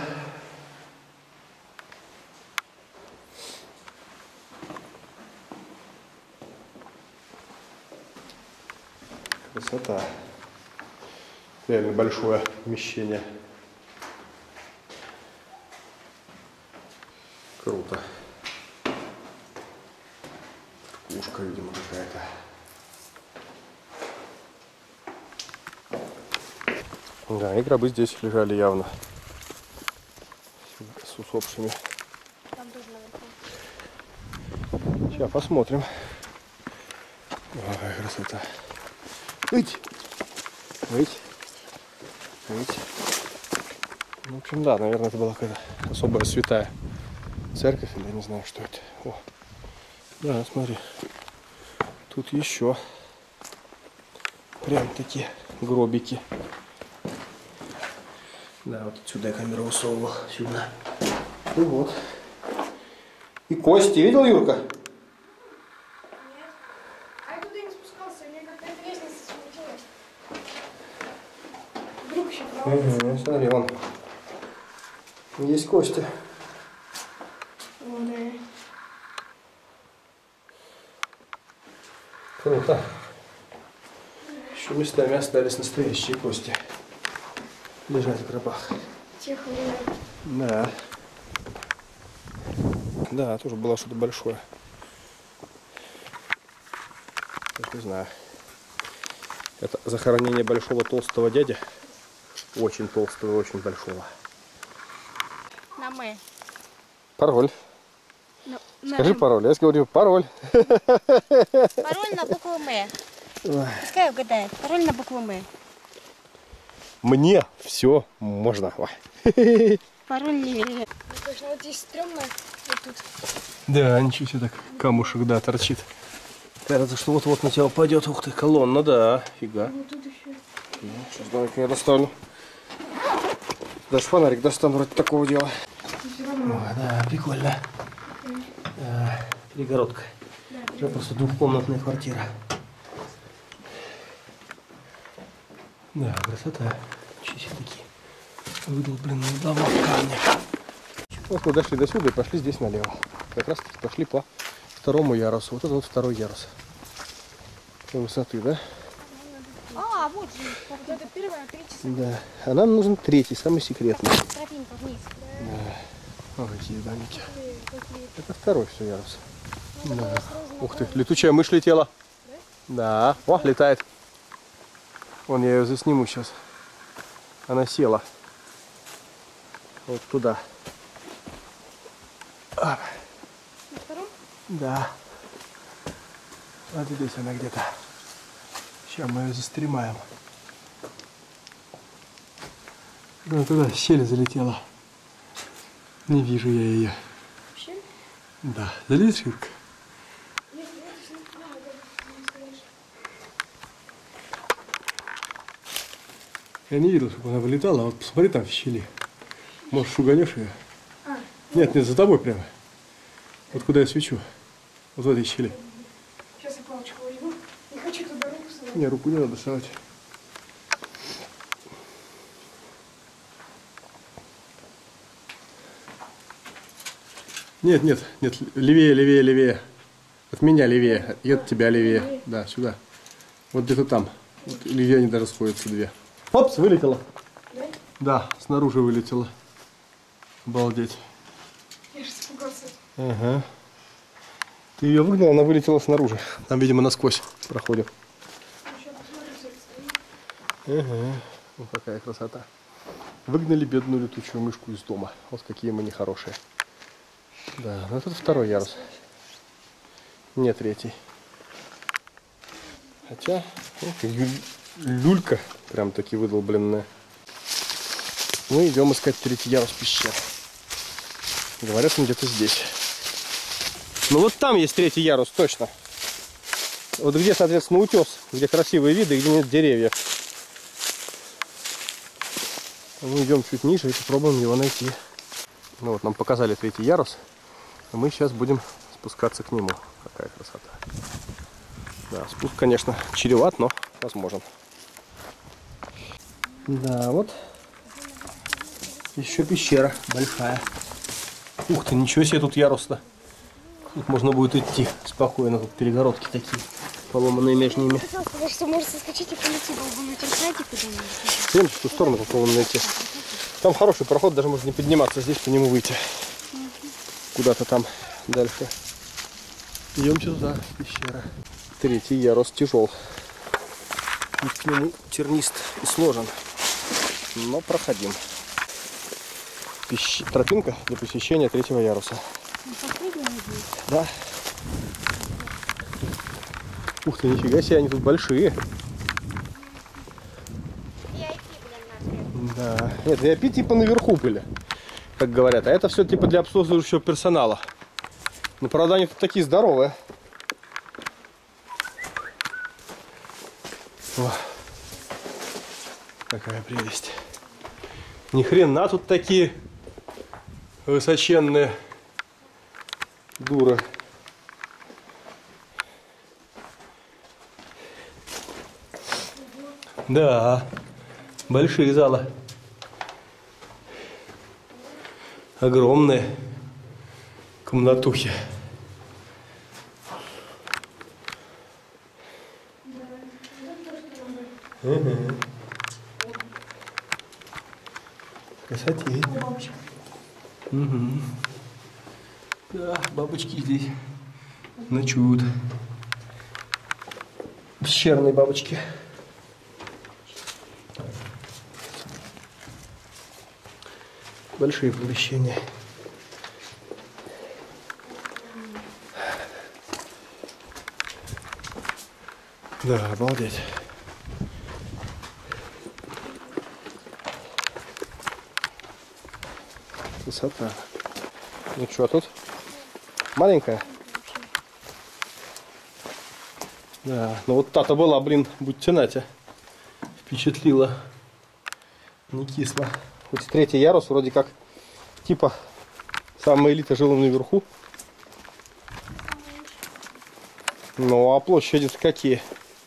Красота. Реально большое помещение. Круто. Церквушка, видимо, какая-то. Да, и гробы здесь лежали явно. С усопшими. Там тоже наверху. Сейчас посмотрим. Ой, красота. Быть! Быть! Быть! Ну, в общем, да, наверное, это была какая-то особая святая церковь, или я не знаю, что это. О. Да, смотри. Тут еще прям такие гробики. Да, вот отсюда я камеру высовывал. Сюда. И вот. И кости. Видел, Юрка? Нет. А я туда не спускался, мне как-то эта лестница смутилась. Вдруг еще провалится. Угу, смотри, вон. Есть кости. О, да. Круто. Еще местами остались настоящие кости. Лежать в гробах. Тех времен. Да. Да, тоже было что-то большое. Даже не знаю. Это захоронение большого толстого дяди. Очень толстого, очень большого. На мы. Пароль. Скажи пароль. Я говорю пароль. Пароль на букву М. Пускай угадает. Пароль на букву М. Мне все можно. Пароль не верю. Точно, вот здесь стрёмно. Вот тут. Да, ничего себе так. Камушек, да, торчит. Кажется, что вот-вот на тебя упадет. Ух ты, колонна, да. Фига. Вот тут еще. Сейчас давай-ка я достану. Даже фонарик достану ради такого дела. О, да, прикольно. Да, перегородка. Это просто двухкомнатная квартира. Да, красота. Ничего себе такие выдолбленные дома в камне. Вот мы дошли до сюда и пошли здесь налево. Как раз пошли по второму ярусу. Вот это вот второй ярус. Высоты, да? А, вот же. Вот это первое, 3 часа. Да. А нам нужен третий, самый секретный. Тропинка вниз. Да. Ой, какие домики. Это второй все ярус. Да. Ух ты, летучая мышь летела. Да. О, летает. Вон, я ее засниму сейчас. Она села. Вот туда. На втором? Да. Вот здесь она где-то. Сейчас мы ее застремаем. Да, туда щель залетела. Не вижу я ее. Вообще? Да, залез Ширка. Я не видел, чтобы она вылетала. Вот посмотри там в щели. Может, шуганешь ее? Нет, нет, за тобой прямо. Вот куда я свечу. Вот в этой щели. Сейчас я палочку возьму. Не хочу туда руку совать. Не, руку не надо совать. Нет, нет, нет, левее, левее, левее. От меня левее, и от тебя левее. Да, сюда. Вот где-то там. Вот, или где они даже сходятся две. Опс, вылетела. Да? Да, снаружи вылетела. Обалдеть. Я же испугался. Ага. Ты ее выгнала, она вылетела снаружи. Там, видимо, насквозь проходит. Еще посмотрим, все стоит. Ага. Вот какая красота. Выгнали бедную летучую мышку из дома. Вот какие мы нехорошие. Да, ну это второй ярус. Не третий. Хотя, люлька прям таки выдолбленная. Мы идем искать третий ярус пещер. Говорят, он где-то здесь. Ну вот там есть третий ярус, точно. Вот где, соответственно, утес, где красивые виды, где нет деревьев. Мы идем чуть ниже и попробуем его найти. Ну вот, нам показали третий ярус. А мы сейчас будем спускаться к нему. Какая красота. Да, спуск, конечно, чреват, но возможен. Да, вот. Еще пещера большая. Ух ты, ничего себе тут ярус-то. Тут можно будет идти спокойно. Тут перегородки такие, поломанные между ними. Хотел сказать, что может соскочить и полететь бы на терсайте куда-нибудь. Идем в ту сторону попробуем найти. Там хороший проход, даже можно не подниматься, здесь по нему выйти. Куда-то там дальше. Идемте туда, пещера. Третий ярус тяжел. Путь к нему тернист и сложен, но проходим. Тропинка для посещения третьего яруса. Да. Ух ты, нифига себе, они тут большие. VIP, блин, Да. Нет, VIP типа наверху были, как говорят. А это все типа для обслуживающего персонала. Но правда они тут такие здоровые. О, какая прелесть. Ни хрена тут такие высоченные дуры. Да, большие залы. Огромные комнатухи. Угу. Красотень. Угу. Да, бабочки здесь ночуют. Пещерные бабочки. Большие помещения. Да, обалдеть. Красота. Ну что, тут маленькая? Да, ну вот та-то была, блин, будьте нате. Впечатлила. Не кисло. Хоть третий ярус вроде как, типа, самая элита жила наверху. Ну, а площади-то какие?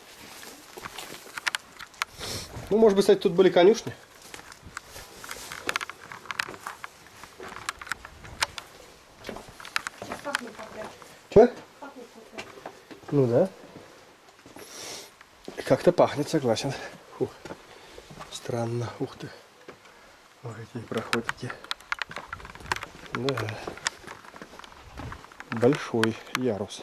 Ну, может быть, кстати, тут были конюшни. Че? Ну да. Как-то пахнет, согласен. Фух. Странно. Ух ты. Ой, какие проходики. Да. Большой ярус.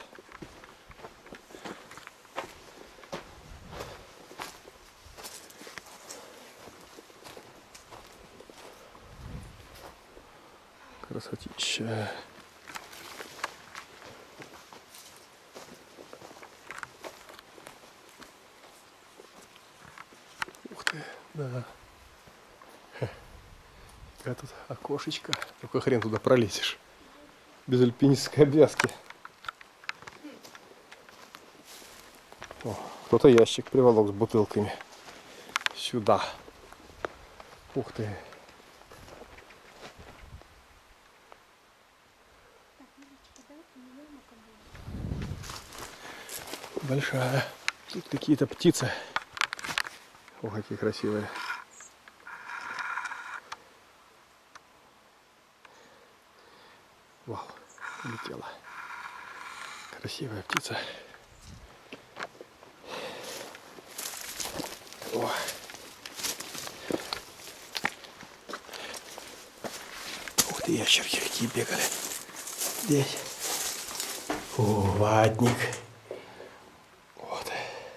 Красотища. Ух ты, да. А тут окошечко. Только хрен туда пролезешь. Без альпинистской обвязки. О, кто-то ящик приволок с бутылками. Сюда. Ух ты. Большая. Тут какие-то птицы. О, какие красивые. Вау, улетела. Красивая птица. О. Ух ты, ящерки какие бегали. Здесь. О, ватник. Вот.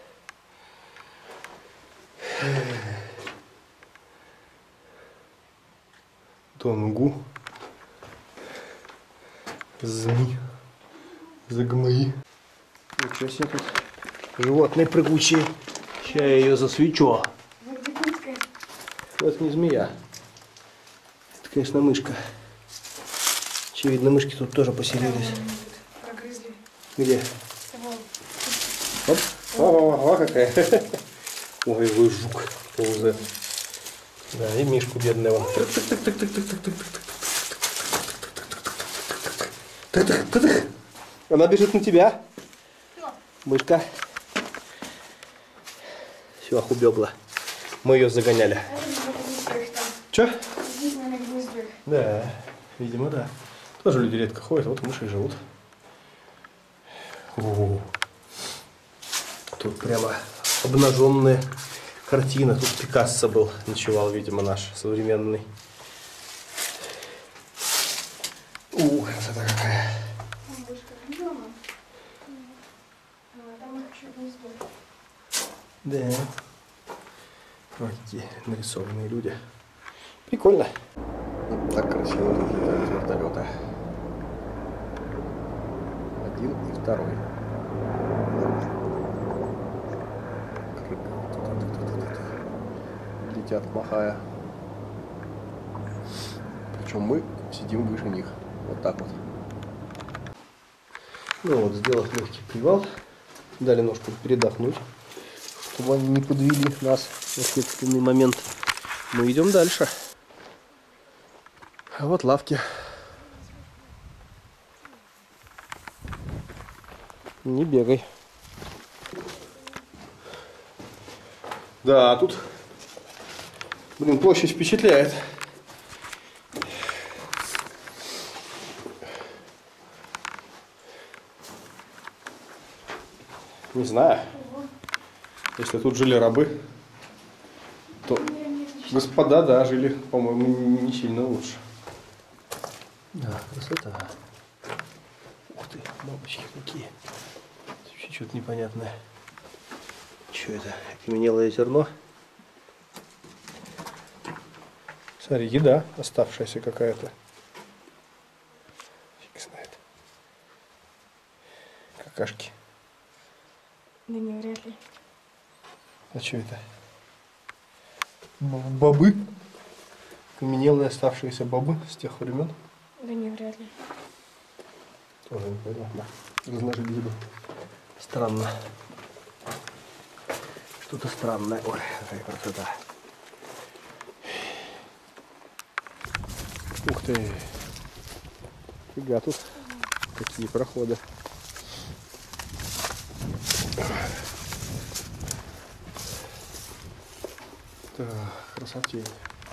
Тонгу. Зми. Загмаи. Ничего себе тут. Животные прыгучие. Сейчас я ее засвечу. Это не змея. Это, конечно, мышка. Очевидно, мышки тут тоже поселились. Прогрызли. Где? Оп. О, какая. Ой, вы жук. Ползает. Да, и мишку бедного. Она бежит на тебя. Мышка. Все, убегла. Мы ее загоняли. Че? Да, видимо, да. Тоже люди редко ходят, вот мыши живут. О-о-о. Тут прямо обнаженная картина. Тут Пикассо был, ночевал, видимо, наш современный. Красота какая. Да. Вот эти нарисованные люди. Прикольно. Так красиво тут летают вертолеты. Один и второй. Летят, махая. Причем мы сидим выше них. Вот так вот. Ну вот, сделав легкий привал, дали ножку передохнуть, чтобы они не подвели нас в ответственный момент. Мы идем дальше. А вот лавки. Не бегай. Да, тут, блин, площадь впечатляет. Не знаю. Если тут жили рабы, то господа, да, жили, по-моему, не сильно лучше. Да, красота. Ух ты, бабочки какие. Вообще что-то непонятное. Что это? Окаменелое зерно. Смотри, еда оставшаяся какая-то. Фиг знает. Какашки. Да не, вряд ли. А что это? Бобы? Окаменелые оставшиеся бобы с тех времен? Да не, вряд ли. Тоже непонятно. Разложили еду. Странно. Что-то странное. Ой, какая красота. Ух ты. Фига тут. Какие проходы. Так, красотень.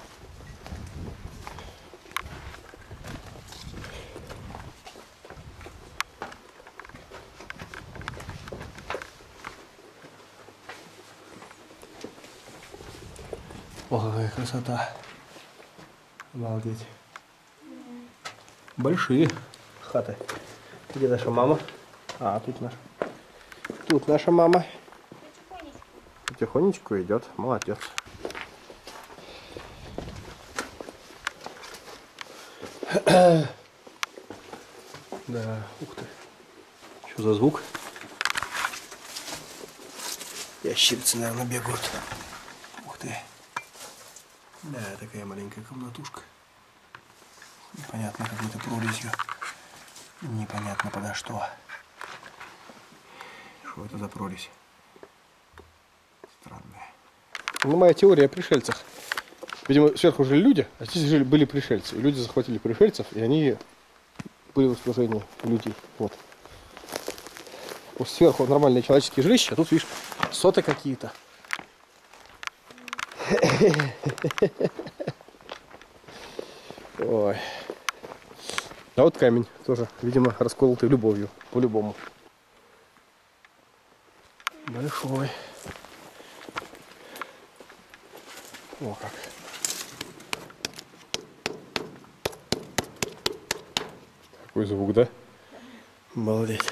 Ох, какая красота. Обалдеть. Большие хаты. Где наша мама? А, тут наша. Тут наша мама. Потихонечку идет. Молодец. Да, ух ты. Что за звук? Ящерицы, наверное, бегают. Ух ты. Да, такая маленькая комнатушка. Непонятно какой-то прорезью. Непонятно подо что. Что это за прорезь? Странная. Ну, моя теория о пришельцах. Видимо, сверху жили люди, а здесь были пришельцы. И люди захватили пришельцев, и они были в служении людей. Вот. Вот сверху нормальные человеческие жилища, а тут, видишь, соты какие-то. Ой. А вот камень тоже, видимо, расколотый любовью, по-любому. Большой. О, как. Какой звук, да? Обалдеть.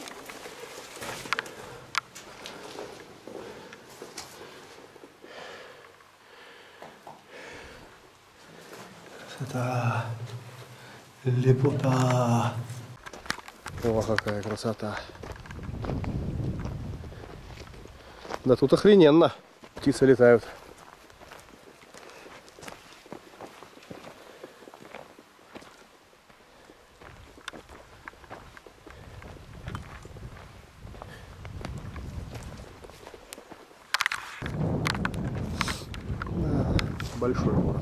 Красота. Лепота. О, какая красота. Да тут охрененно. Птицы летают. Большой город.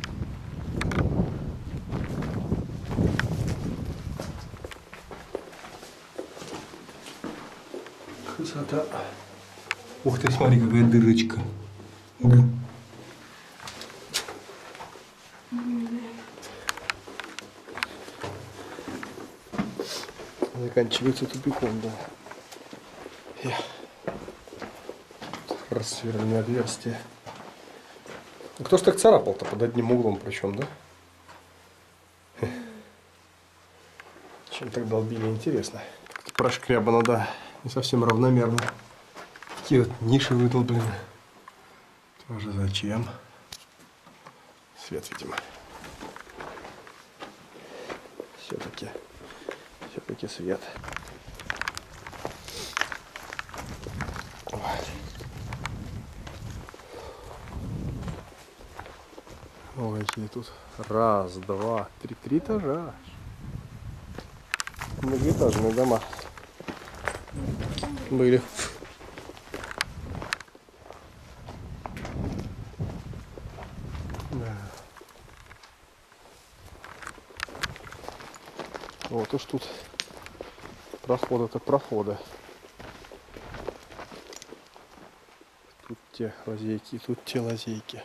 Красота. Ух ты, смотри, какая дырочка. Да. Заканчивается тупиком, да. Рассверленное отверстие. Кто ж так царапал-то под одним углом причем, да? Чем так долбили, интересно. Прошкрябано, да, не совсем равномерно. Такие вот ниши выдолблены. Тоже зачем? Свет, видимо. Все-таки свет. Ой, какие тут. Раз, два, три этажа. Многоэтажные дома были. Да. Вот уж тут проходы-то проходы. Тут те лазейки, тут те лазейки.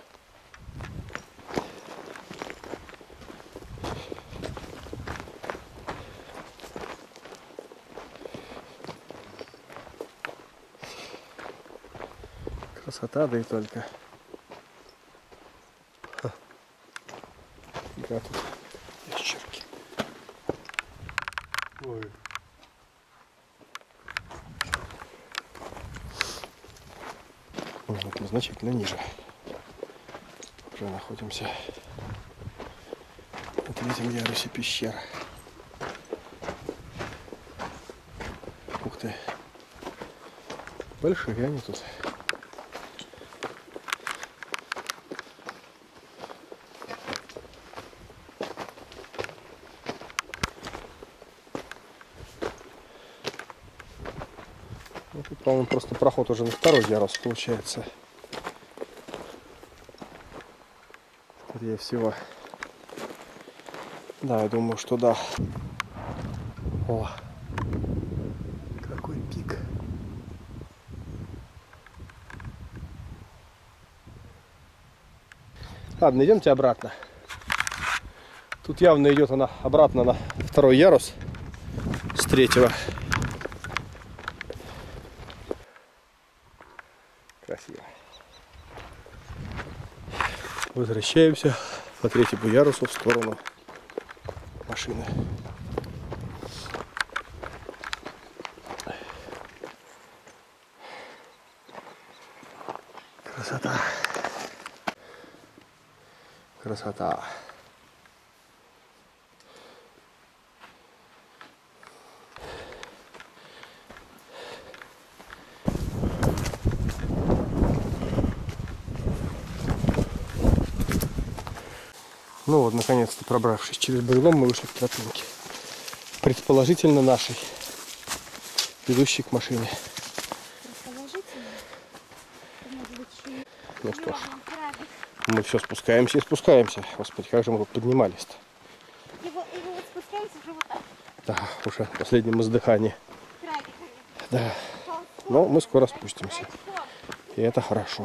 Красота, да и только. Ха. Да, тут ящерки. Ой. Вот мы значительно ниже. Уже находимся на третьем ярусе пещер. Ух ты. Большие они тут. Тут, по-моему, просто проход уже на второй ярус получается. Скорее всего. Да, я думаю, что да. О, какой пик. Ладно, идемте обратно. Тут явно идет она обратно на второй ярус с третьего. Красиво. Возвращаемся по третьему ярусу в сторону машины. Красота. Красота. Ну вот, наконец-то, пробравшись через бурелом, мы вышли к тропинке. Предположительно нашей, ведущей к машине. Ну что ж, мы все спускаемся и спускаемся. Господи, как же мы тут поднимались-то. И вот спускаемся уже вот так. Да, уже последнем издыхании. Да. Но мы скоро спустимся. И это хорошо.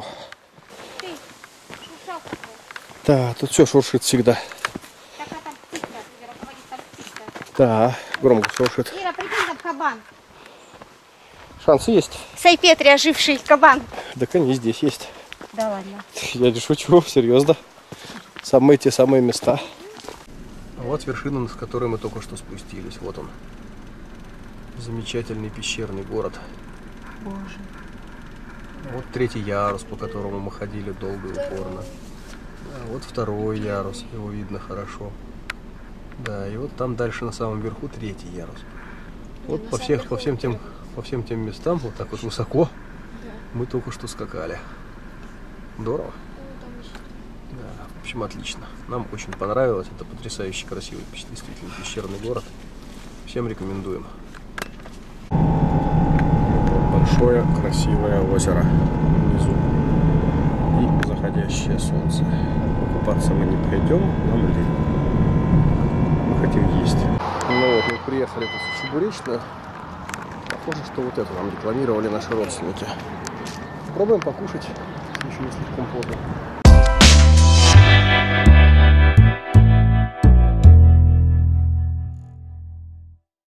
Да, тут все шуршит всегда. Так, а там птица, Ира говорит, там птица. Да, громко шуршит. Ира, прикинь, там кабан. Шансы есть? Сайпетри, оживший кабан. Так они здесь есть. Да ладно. Я не шучу, серьезно. Самые те самые места. А вот вершина, с которой мы только что спустились. Вот он. Замечательный пещерный город. Боже. Вот третий ярус, по которому мы ходили долго и упорно. А вот второй ярус, его видно хорошо. Да, и вот там дальше на самом верху третий ярус. Вот по всем тем местам, вот так вот высоко, мы только что скакали. Здорово. Да, в общем, отлично. Нам очень понравилось. Это потрясающе красивый, действительно, пещерный город. Всем рекомендуем. Большое красивое озеро внизу и заходящее солнце. Купаться мы не пойдем, нам лень. Мы хотим есть. Ну вот, мы приехали в Чебуречную. Похоже, что вот это нам рекламировали наши родственники. Пробуем покушать, еще не слишком поздно.